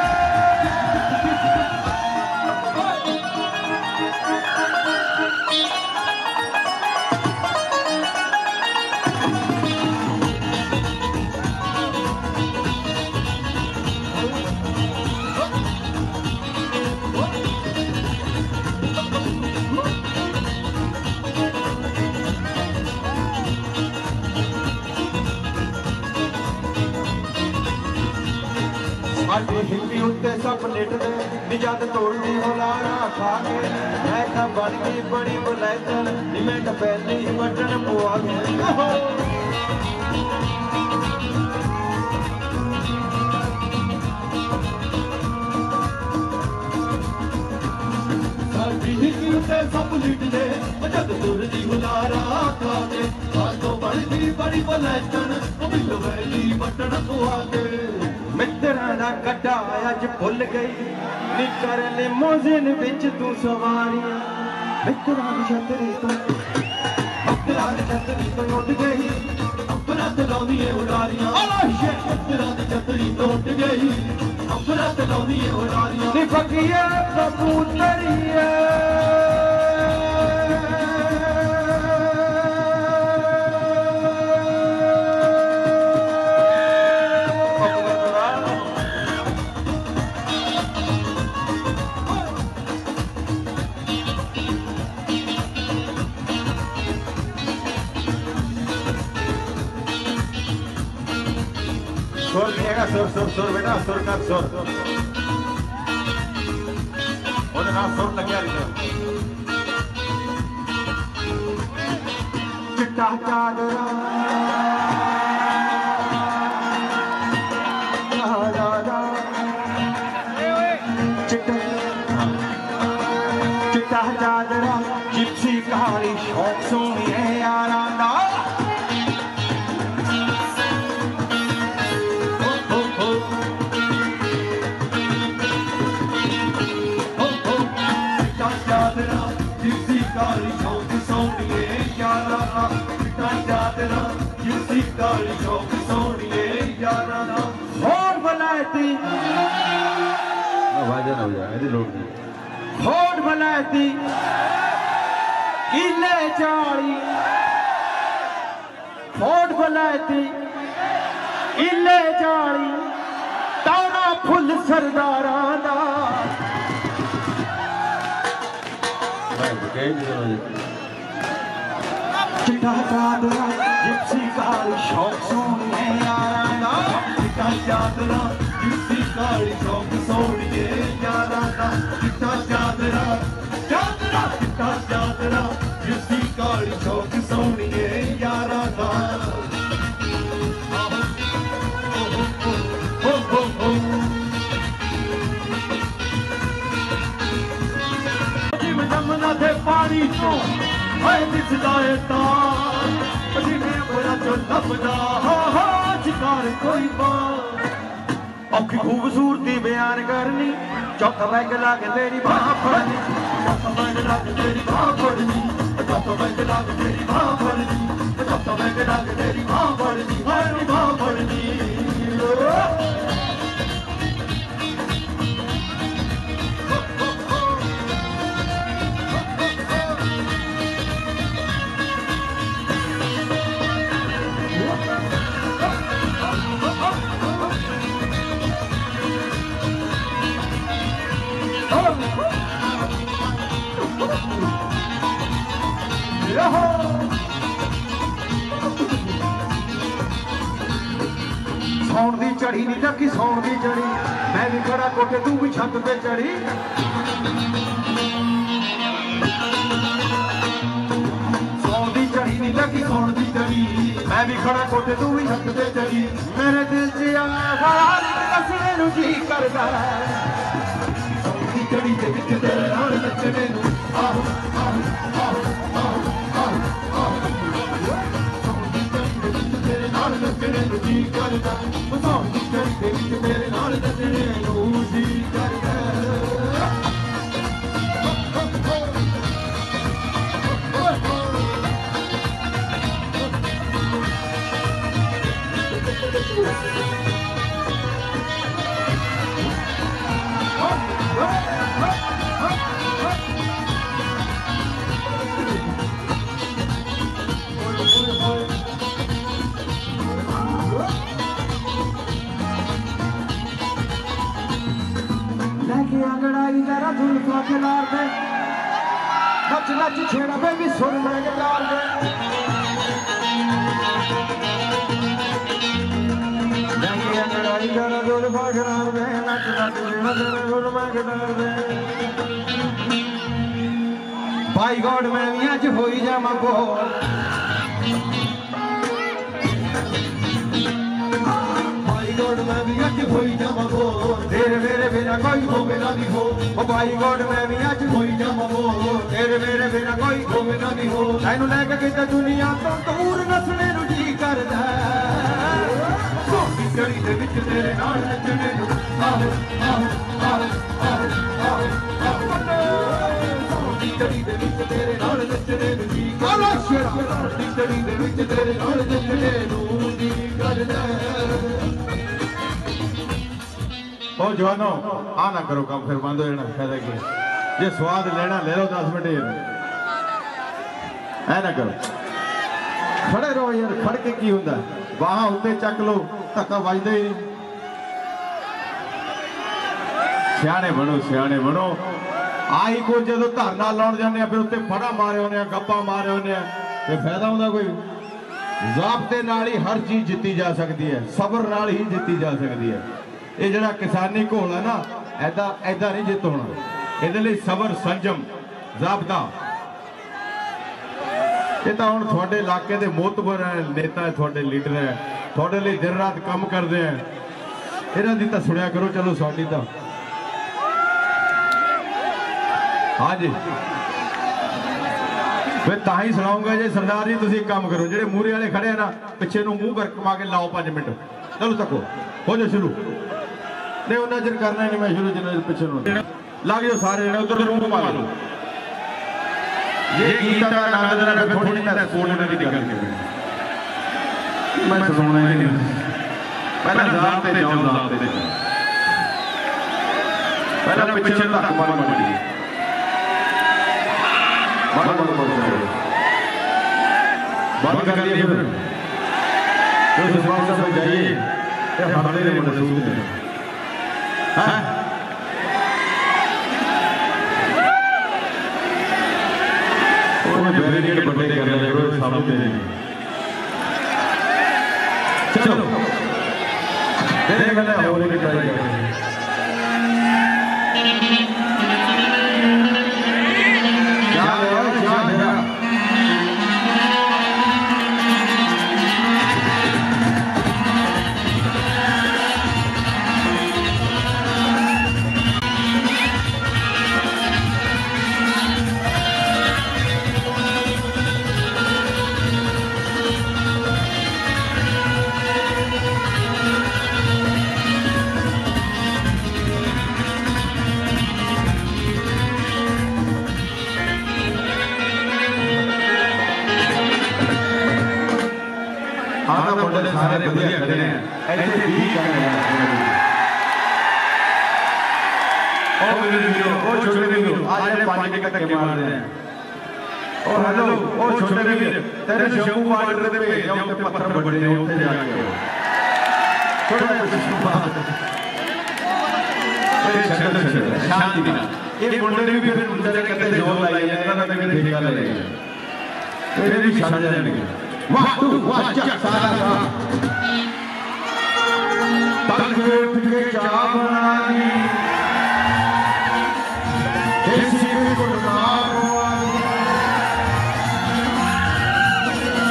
हिंदी उत्ते सब निटदे निजत तोड़दी होलारा खा के मैं तां बन गई बड़ी बुलैतन नी मैं तां पहली ही बटन पवा गई साडी हिंदी उत्ते सब निटदे निजत तोड़दी होलारा खा के मैं तां बन गई बड़ी बुलैतन नी मैं पहली बटन पवा के मित्तरां दा कड्डा अज भुल गई नी कर ले मोजिन विच तू सवारियां मित्तरां दी छतरी तो मित्तरां दी छतरी तो उड़ गई अंबरा ते लाउंदी उडारियां मित्तरां दी छतरी तो उड़ गई अंबरा ते लाउंदी उडारियां नी फकीए कबूतरिए सुर नहीं है सुर सुर सुर बेटा सुर का सुर ओने ना सुर लगे आ चिट्टा चादरा चिट्टा चिट्टा चादरा जिप्सी कहानी शौक सोनिए यारा दा काली शौक सोनिए यारा ना चिट्टा चादरा जिप्सी काली शौक सोनिए यारा ना होड़ बलायती आवाज़ ना हो जाए मेरी लोड नहीं होड़ बलायती किले चाली होड़ बलायती किले चाली ताना फुल सरदारां दा चिट्टा चादरा जिप्सी काली शौक सोनिए यारा ना चिट्टा चादरा जिप्सी काली शौक सोनिए यारा ना चिट्टा चादरा चादरा चिट्टा चादरा जिप्सी काली शौक सोनिए यारा ना हो हो हो जमुना दे पानी चो है दिसदा है तार जिने बड़ा चो लभदा हा हा शिकार कोई बात औखी खूबसूरती बयान करनी चौथा बैग लाके तेरी बाह फड़नी चौथा बैग लाके तेरी बाह फड़नी चौथा बैग लाके तेरी बाह फड़नी चौथा बैग लाके तेरी बाह फड़नी हरी बाह फड़नी सौन दी चढ़ी नहीं ढकी सौन दी चढ़ी मैं भी खड़ा कोटे तू भी छत पे चढ़ी सौन दी चढ़ी नहीं लगी सौण दी चढ़ी मैं भी खड़ा कोटे तू भी हक ते चढ़ी मेरे दिल च आवाज कसने नु जी करदा सौण दी चढ़ी ते विच तेरे नाल नचने नु आहो आहो आहो आहो आहो सौण दी चढ़ी ते विच तेरे नाल नचने नु जी करदा सौण दी चढ़ी ते विच तेरे नाल नचने नु जी करदा अंगड़ाई जरा जुल्फा खिलार दे नच नच छेड़ा पे भी सुर में गिटार दे लेके अंगड़ाई जरा जुल्फा खिलार दे नच नच छेड़ा तेरे सुर में गिटार दे भाई गॉड मैं भी अज होई जावां बोल मैं भी अज होई जावां बोल तेरे मेरे बिना कोई होवे ना दी हो ओ भाई गॉड मैं भी अज होई जावां बोल तेरे मेरे बिना कोई होवे ना दी हो तैनू लेके किते दुनिया तो दूर नसने नु जी करदा सोनी चढ़ी दे विच तेरे नाल नचने नु आहो आहो आहो आहो सोनी चढ़ी दे विच तेरे नाल नचने नु जी करदा सोनी चढ़ी दे विच तेरे नाल नचने नु जी करदा ओ जवानो आ ना करो काम फिर बंद हो जाना फायदा की जे स्वाद लेना ले लो दस मिनट ऐ ना करो खड़े रहो यार खड़ के की हुंदा बाहां उत्ते चक लो धक्का वजदा ही नहीं सियाणे बनो सियाणे बनो आई को जदों धरना लाउण जाने फिर उत्ते फड़ा मारे होने गप्पा मारे होने ते फायदा हुंदा कोई ज़ाब्ते नाल ही हर चीज जित्ती जा सकती है सबर नाल ही जित्ती जा सकती है ये जड़ा किसानी घोल है ना ऐदा ऐदा नहीं जित होना इहदे लई सबर संजम ज़ाब्ता ये तो हुण तुहाडे इलाके दे मोतबर है नेता है तुहाडे लीडर है तुहाडे लई दिन रात काम करदे हैं इन्हां दी तां सुनिया करो चलो साडी तां हाँ जी फिर तां ही सुनाऊंगा जी सरदार जी तुसीं काम करो जेडे मूहरे वाले खड़े हैं ना पिछे नूं मूँह कर कमा के लाओ पाँच मिनट चलो तको हो जाओ शुरू नहीं उन्ना चर करना नहीं मैं शुरू जिन्ना पिछे लग जाओ सारे जने उधर रूम घुमा लो ये गीत का आनंद लेना थोड़ी ना स्कूल में भी निकल के मैं सुनाना ही नहीं पहले जात पे जाओ जात पे पहले पिछे तक मन मन दी मन मन मन बंद कर दिए फिर तो सुभाष साहब जाइए ये हमारे लिए मसूद है हाँ बेरे के बड़े कर रहे हो सामने चलो देख ले होने की ट्राई करें क्या है क्या है सारे बढ़िया खड़े हैं ऐसे भी कर रहे हैं ओ मेरे वीरों ओ छोटे वीरों आज ने पानी के धक्के मार रहे हैं ओ हेलो ओ छोटे वीर तेरे शंभू बॉर्डर पे जब ते पत्थर बड़े हैं उठे जाके थोड़ा शांति बिना ये मुंडे भी फिर मुंडे कहते जोर लाई है ना तक ठेका लगेगा फिर भी शांति जाने वाह तू वाह क्या सारा तंग के चाह बनानी देसी को नाम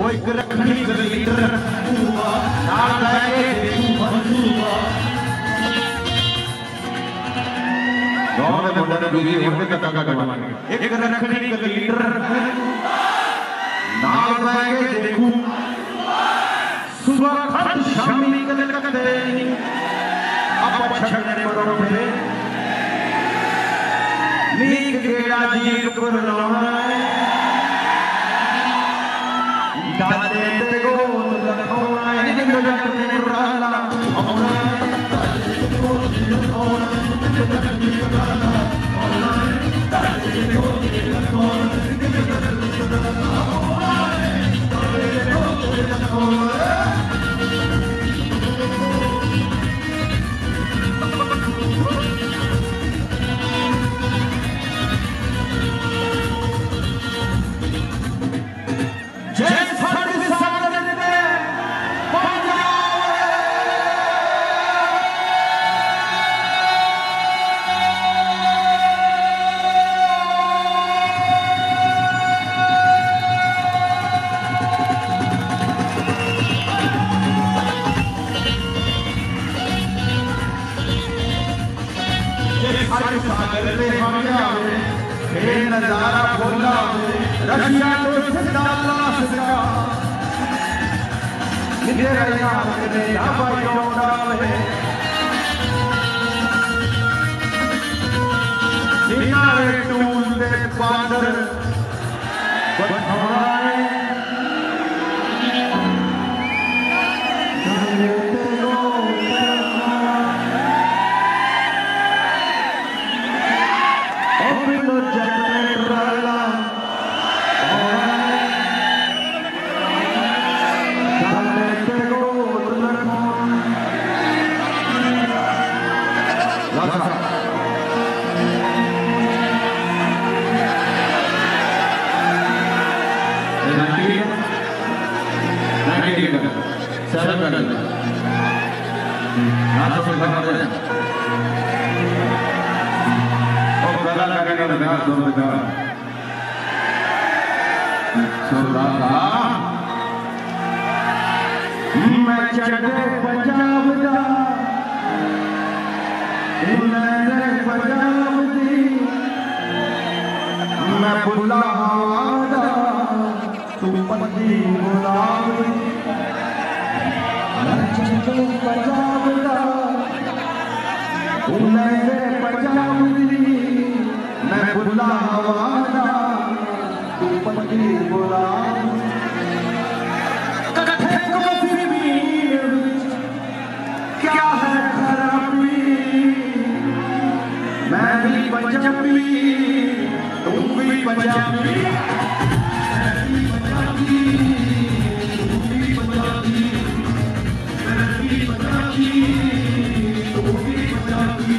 ਉਹ ਇੱਕ ਰੱਖਣੀ ਲੀਡਰ ਨਾਲ ਬਹਿ ਕੇ ਦੇਖੂ ਬੰਦੂਆ ਦੋਵੇਂ ਮੁੰਡੇ ਨੂੰ ਵੀ ਹੁਣ ਤੇ ਟੱਕਾ ਕਰਵਾਉਣਗੇ ਇੱਕ ਰੱਖਣੀ ਲੀਡਰ ਨਾਲ ਬਹਿ ਕੇ ਦੇਖੂ ਸੁਬਹ ਖਤ ਸ਼ਾਮੀ ਕਦੇ ਕਦੇ ਆਪਾਂ ਛੱਡਣੇ ਪਰੋਂਠੇ ਨੀਕ ਗੇੜਾ ਜੀਰ ਪਰ ਲਾਉਣਾ ਦਾਦੇ ਤੇ ਗੋਲ ਲਖਾਉਣਾ ਨਿੰਗ ਜੱਟ ਤੇ ਰਾਲਾ ਆਉਣਾ ਦਾਦੇ ਤੇ ਗੋਲ ਲਖਾਉਣਾ ਨਿੰਗ ਜੱਟ ਤੇ ਰਾਲਾ ਆਉਣਾ ਦਾਦੇ ਤੇ ਗੋਲ ਲਖਾਉਣਾ ਨਿੰਗ ਜੱਟ ਤੇ ਰਾਲਾ ਆਉਣਾ ਦਾਦੇ ਤੇ ਗੋਲ ਲਖਾਉਣਾ नजारा बोला रशिया तो सिद्धा लाशका मेरा यार ने आवा योड़ा है सिनारे टूल दे पांडर बठवाए मैं चढ़े पंजाब दा मैं पंजाब दी मैं बुला दा तू पति बुला मैं चढ़े पंजाब दा मैं पंजाब दी मैं बुला दा तू पति बुला क्या है खराबी मैं भी पंजाबी तुम भी पंजाबी मैं भी पंजाबी तुम भी पंजाबी मैं भी पंजाबी तुम भी पंजाबी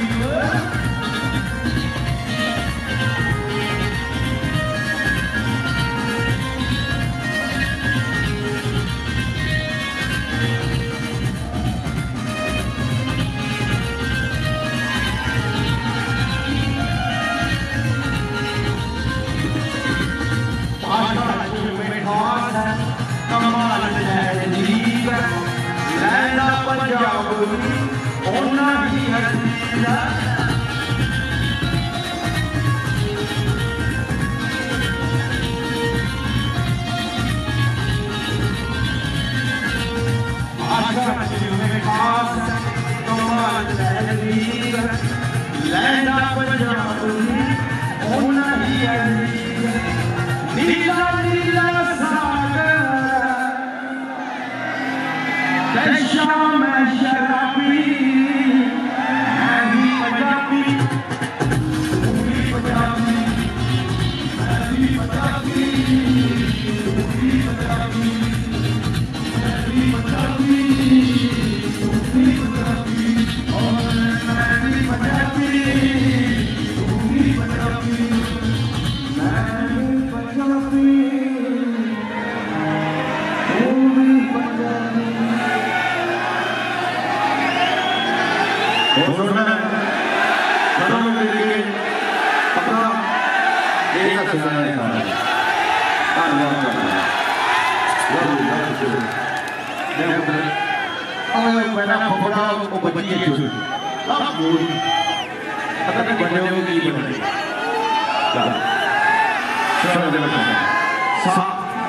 ਉਹ ਮੇਰਾ ਫੋਟਾ ਉਹ ਬੱਚੀ ਹੈ ਛੋਟੀ ਆ ਮੋੜੀ ਪਤਾ ਨਹੀਂ ਬਣੇ ਹੋ ਕੀ ਬਣੇ ਚਲ ਚਲੋ ਦੇ ਬੱਚਾ ਸਾ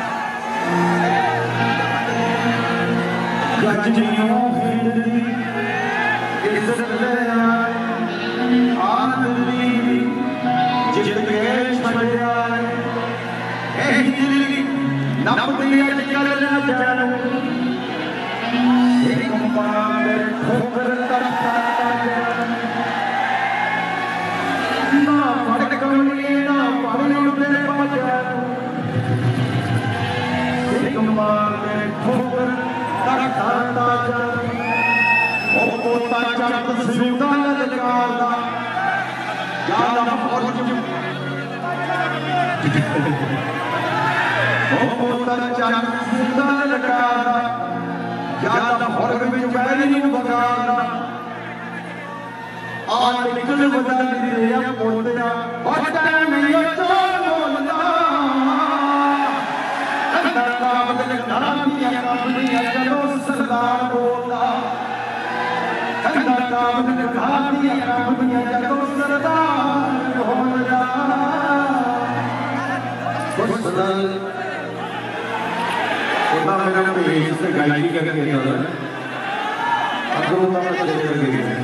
ਗੱਜੀਆਂ ਹਿੰਦਦੀ ਇੱਜ਼ਤ ਲੈ ਆਦਰੀ ਜਿੱਤ ਕੇ ਛੱਡਿਆ ਇਹ ਦਿਲ ਨੱਪਦੀ ਅੱਜ ਕੱਲ ਨਾ ਜਾਣੂ ਇੱਕ ਮਾਂ ਠੋਕਰ ਤੜਕਾ ਨਾ ਫੜ ਕਮਲੀ ਨਾ ਪਾਣੀ ਉੱਤੇ ਪਹੁੰਚਿਆ ਇੱਕ ਮਾਂ ਠੋਕਰ ਤੜਕਾ ਉਹ ਪੋਤਾ ਚੱਕ ਸਿਉਂਦਾ ਲਲਕਾਰਦਾ ਯਾਦ ਫੌਜ ਉਹ ਪੋਤਾ ਚੱਕ ਸਿਉਂਦਾ ਲਲਕਾਰਦਾ ਯਾਦ ਫੌਜ ਵਿੱਚ ਪੈਰੀ ਨੂੰ ਵਗਾਰਦਾ ਆ ਨਿਕਲ ਬਦਲ ਰਿਹਾ ਪੋਤਿਆ ਉਹ ਟਾਈਮ ਨਹੀਂ ਚੋਰ ਬੋਲਦਾ ਅੰਦਰ ਦਾ ਬਦਲ ਘਰਾਂ ਦੀਆਂ ਕਾਮੀਆਂ ਜਦੋਂ ਸਰਦਾਰ ਬੋਲਦਾ ਅੰਦਰ ਦਾ ਬਦਲ ਘਰਾਂ ਦੀਆਂ ਕਾਮੀਆਂ ਜਦੋਂ ਸਰਦਾਰ ਬੋਲਦਾ ਕੁਸਲ ਉਹਦਾ ਮੇਰਾ ਪੇਜ ਤੇ ਗਾਇਕੀ ਕਰਕੇ ਕਹਿੰਦਾ ਹੈ ਅਗਰੋਂ ਦਾ ਮੈਂ ਦੇ ਦੇ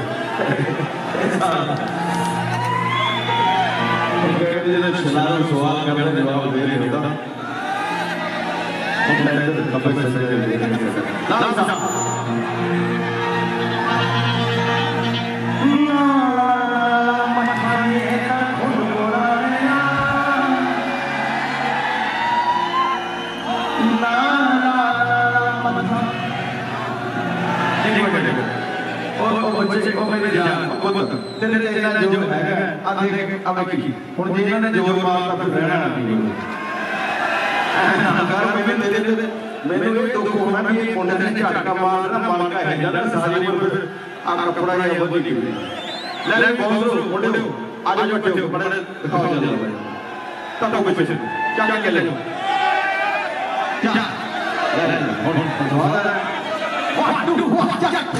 ਜਿਹੜੇ ਸਲਾਹ ਸਵਾਲ ਕਰਨ ਦੇ ਜਵਾਬ ਦੇ ਰਹੇ ਹੁੰਦਾ ਉਹ ਮੈਂ ਤਾਂ ਕਪੜੇ ਸੱਜੇ ਦੇ ਦੇ ਨਾ ਨਾ ਮਖਾਨੇ ਦਾ ਖੁੰਡੋੜਾ ਨਾ ਨਾ ਮਖਾ ਇੱਕ ਮਿੰਟ ਉਹ ਬੱਚੇ ਉਹ ਮੇਰੇ ਜਾਨ ਤੇਰੇ ਤੇ ਇਹਨਾਂ ਜੋ ਹੈਗਾ ਆ ਦੇਖ ਆ ਵੇਖੀ ਹੁਣ ਜੇ ਇਹਨਾਂ ਨੇ ਜੋਰ ਮਾਰਤਾ ਫਿਰ ਰਹਿਣਾ ਨਾ ਪੀਓ ਅਗਰ ਮੈਂ ਤੇਰੇ ਮੈਨੂੰ ਇਹ ਦੁੱਖ ਹੋਣਾ ਵੀ ਇਹ ਮੁੰਡੇ ਨੇ ਝਟਕਾ ਮਾਰਨਾ ਮਨ ਕਾ ਹੈ ਜਾਂਦਾ ਸਾਰੀ ਉਮਰ ਫਿਰ ਆ ਕੱਪੜਾ ਜਾਂ ਬੱਦੀ ਕੀ ਲੈ ਲੈ ਬੋਲੋ ਮੁੰਡੇ ਅੱਜ ਬੱਚੇ ਬੜੇ ਦਿਖਾਓ ਜਲਦੀ ਤਾਂ ਤਾਂ ਕੁਝ ਚੱਕ ਕੇ ਲੈ ਲਓ ਚੱਕ ਲੈ ਲੈ ਹੁਣ ਹੁਣ ਵਾਹ ਟੂ ਵਾਹ ਚੱਕ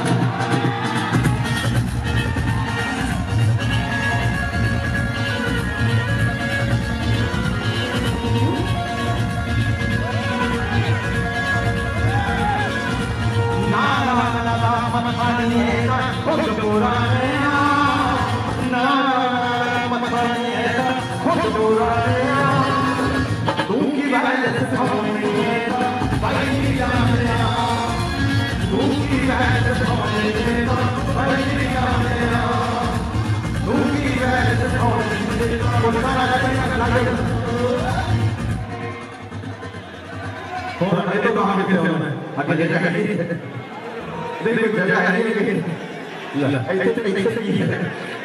देखो जगह है ऐसे ऐसे ही है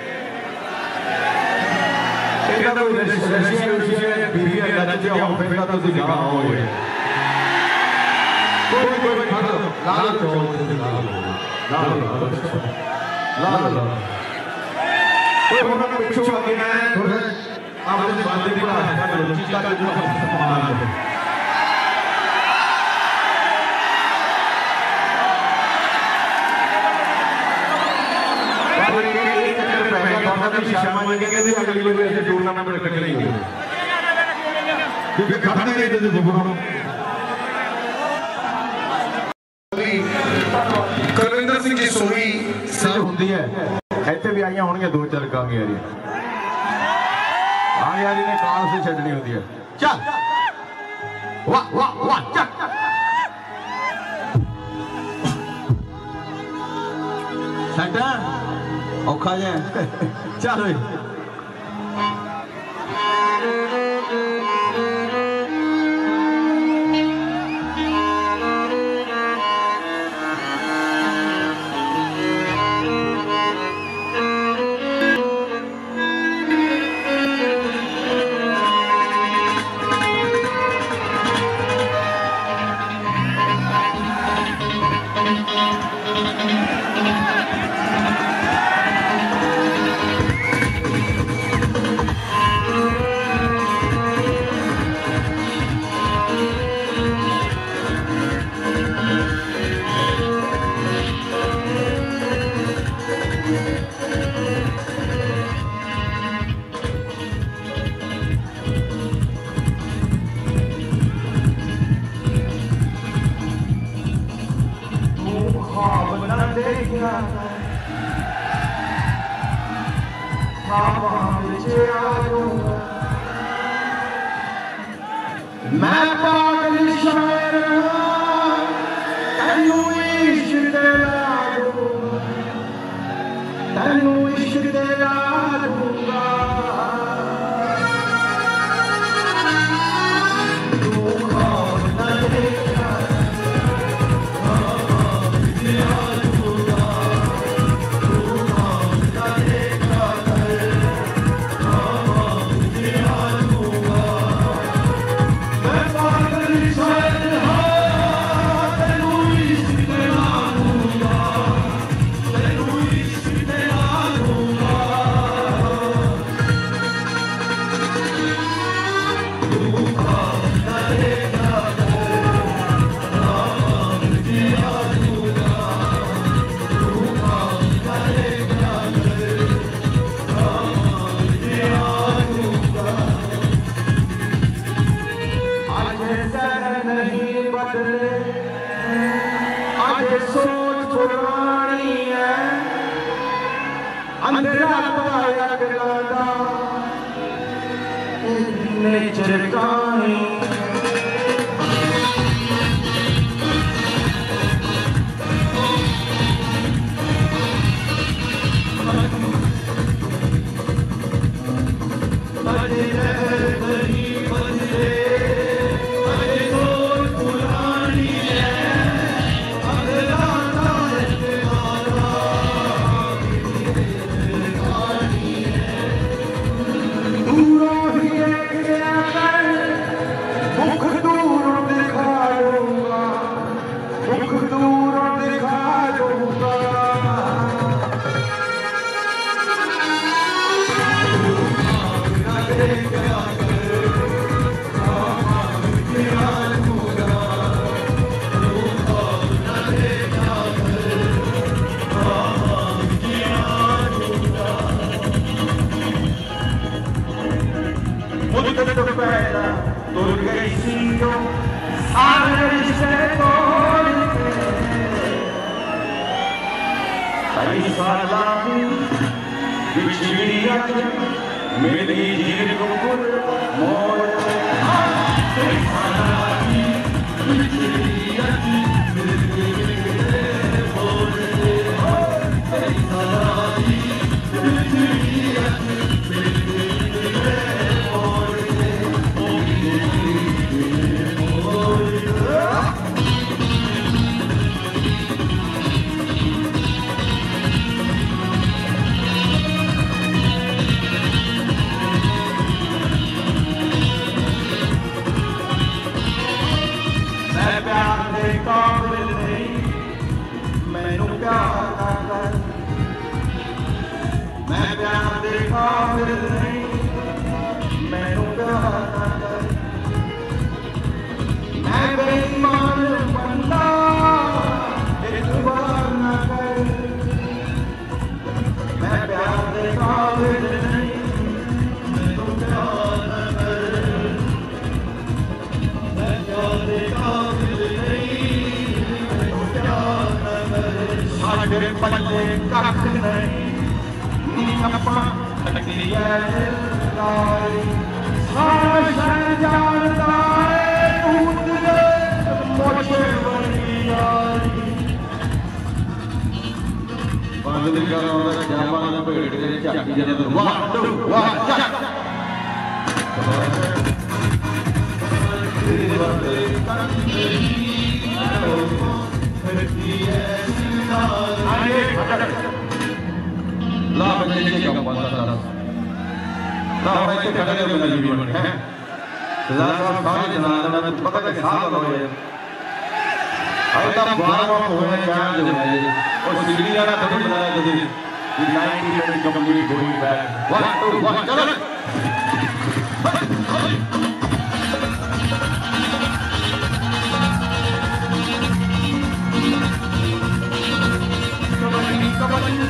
ਇਹਦਾ ਤਾਂ ਰਸ਼ੀਆ ਰਸ਼ੀਆ ਬੀਬੀਆ ਗੱਜ ਜਿਹਾ ਹੋ ਪੈਂਦਾ ਤਾਂ ਤੁਸੀਂ ਗਾਂ ਹੋਏ ਕੋਈ ਕੋਈ ਖੜ ਲਾਲ ਚੌਲ ਤੇ ਲਾਲ ਲਾਲ ਲਾਲ ਕੋਈ ਉਹਨਾਂ ਨੂੰ ਪਿੱਛੋਂ ਆ ਕੇ ਮੈਂ ਥੋੜਾ ਆਪਣੇ ਬੰਦੇ ਦੀ ਭਾਸ਼ਾ ਦਾ ਚੀਜ਼ਾਂ ਦਾ ਜੋ ਸਮਾਨ ਹੈ शर्मा जी कहते अगली बार ऐसे टूर्नामेंट रख लेंगे क्योंकि खड़े नहीं थे बुबड़ों ਕੁਲਵਿੰਦਰ ਸਿੰਘ ਜੀ ਸੋਹੀ ਸਾਹਿਬ ਹੁੰਦੀ ਹੈ ਇੱਥੇ ਵੀ ਆਈਆਂ ਹੋਣਗੀਆਂ ਦੋ ਚਾਰ ਕਾਂਗੇ ਯਾਰੀ ਆ ਯਾਰੀ ਨੇ ਕਾਂ ਸੇ ਛੱਡਣੀ ਹੁੰਦੀ ਹੈ ਚੱਲ ਵਾਹ ਵਾਹ ਵਾਹ ਚੱਲ ਸਾਡਾ ਔਖਾ ਜਿਹਾ ਚੱਲ ਓਏ मैं पागल शायर तेनू इश्क दिला दूंगा तेनू इश्क दिला दूंगा तू कौन करेगा दिला दूंगा तू कौन करेगा दिला दूंगा मैं पागल शायर तेनू इश्क दिला दूंगा तेनू इश्क दिला दूंगा तू कौन करेगा दिला दूंगा तू कौन करेगा दिला दूंगा आज जरा नहीं बदले आज सोच पुरानी है अंधेरा पाया गलादा इतने चिरकानी बदले नहीं बदले आज सोच पुरानी है अंधेरा पाया गलादा दूरों ही एक कर मुख दूर दिखा दूंगा मुख दूर दिखा दूंगा मुझे तो पहला तुर गई सीओ सारे रिश्ते तोड़ के कई साला बिछड़ी अज मेरी जीर को कुल मोड़ कई साला बिछड़ी अज मेरे मोड़ कई साला बिछड़ी अज मैं प्यार दे काबिल नहीं मैनू प्यार ना कर मैं प्यार दे काबिल नहीं मैनू प्यार ना कर मैं बेईमान बंदा इतबार ना कर मैं प्यार दे काबिल नहीं मैनू प्यार ना कर मैं प्यार दे काबिल नहीं मैनू प्यार ना कर साडे पल्ले कख नहीं नी अपना तकिया लाई सारा शहर जानता है तू तेरे मोछे बनी यारी बंद करो ना जामा ना भेड़ के झाकी जने वाह टू वाह चक ला बच्चे का बंदा था ला बच्चे खड़े हो गए जीवन है ला साहब सारे जनाना में पता है साहब हो गए आई तब बारह होने चांद जो है और सिगरी वाला कभी बनाया कभी ninety minute complete going back one two one चलो कबड्डी कबड्डी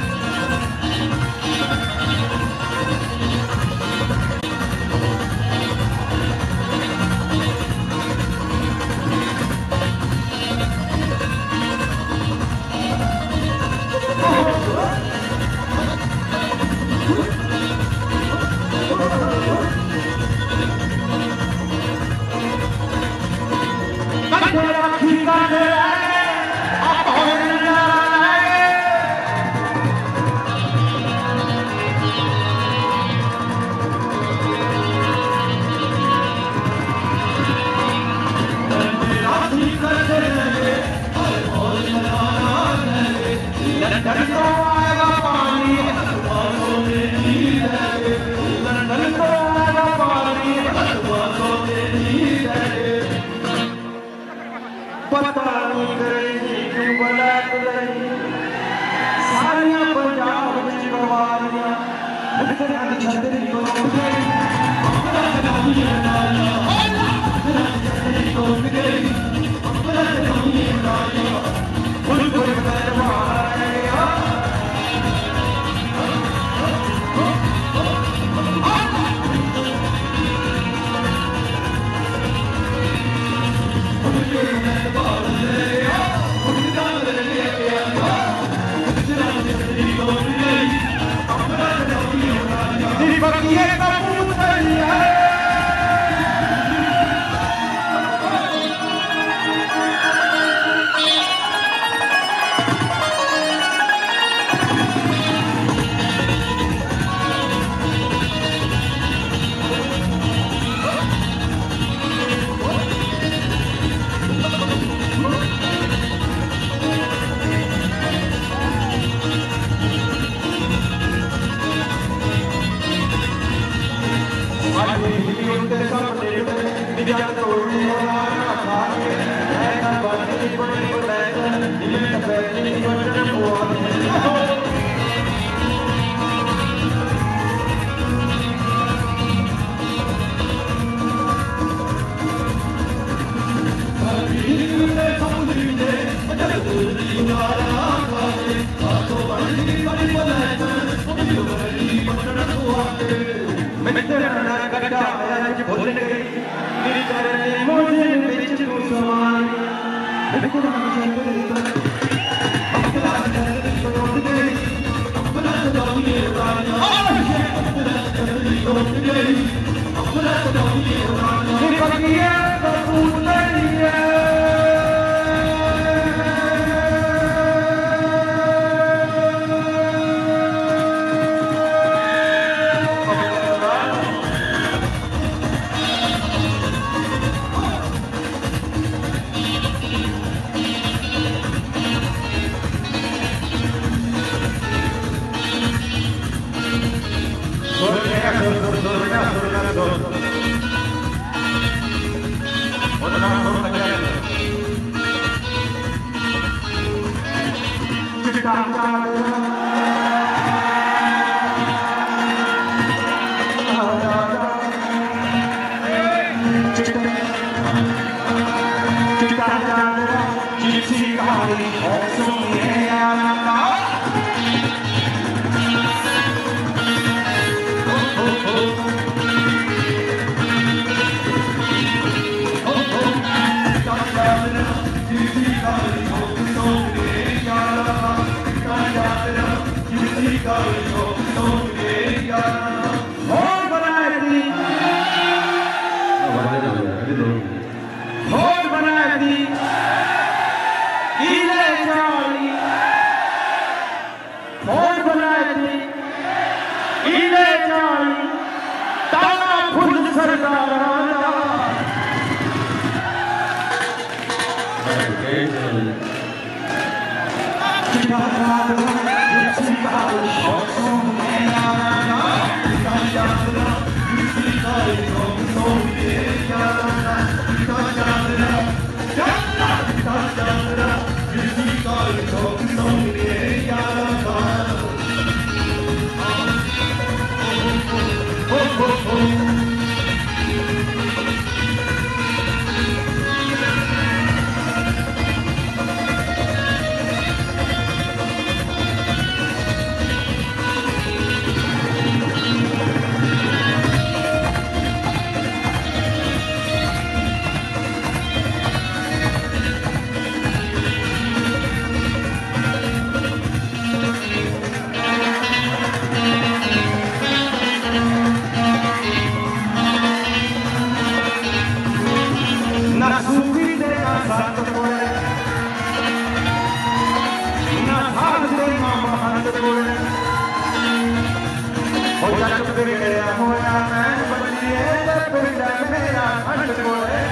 बिगड़िया होया मैं बलिए पिंड मेरा खंड कोले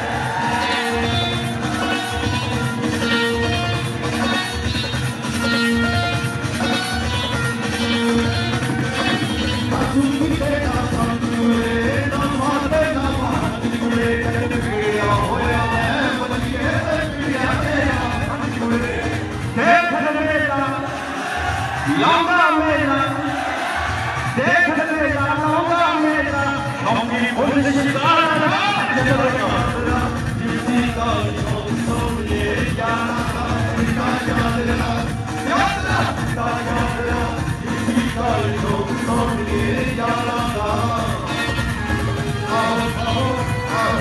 लौंगा मेरा देख मेरा लौंगा मेरा अपनी भूल शिकार जिसकी का सोने जाना का जाना यात्रा का जाना जिसकी का सोने जाना आओ आओ आओ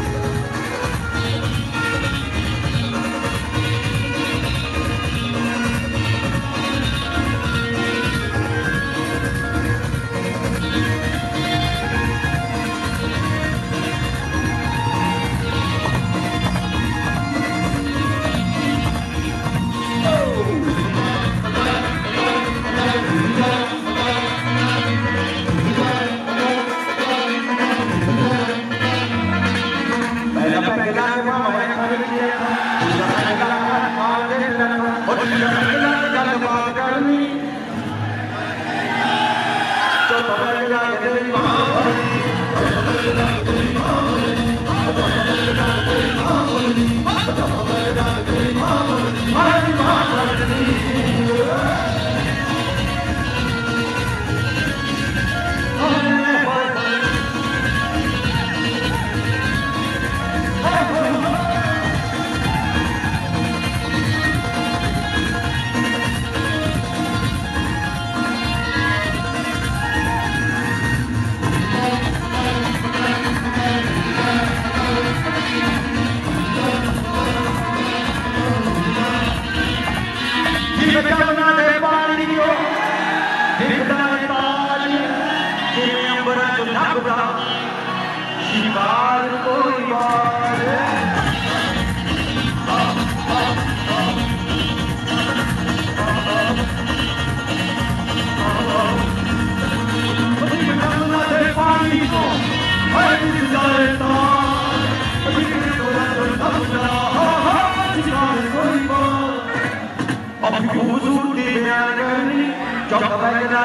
शिकार कोई बार पानी को शिकार कोई बार अब खूबसूरती करनी चौका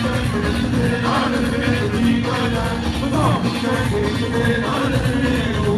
Oh,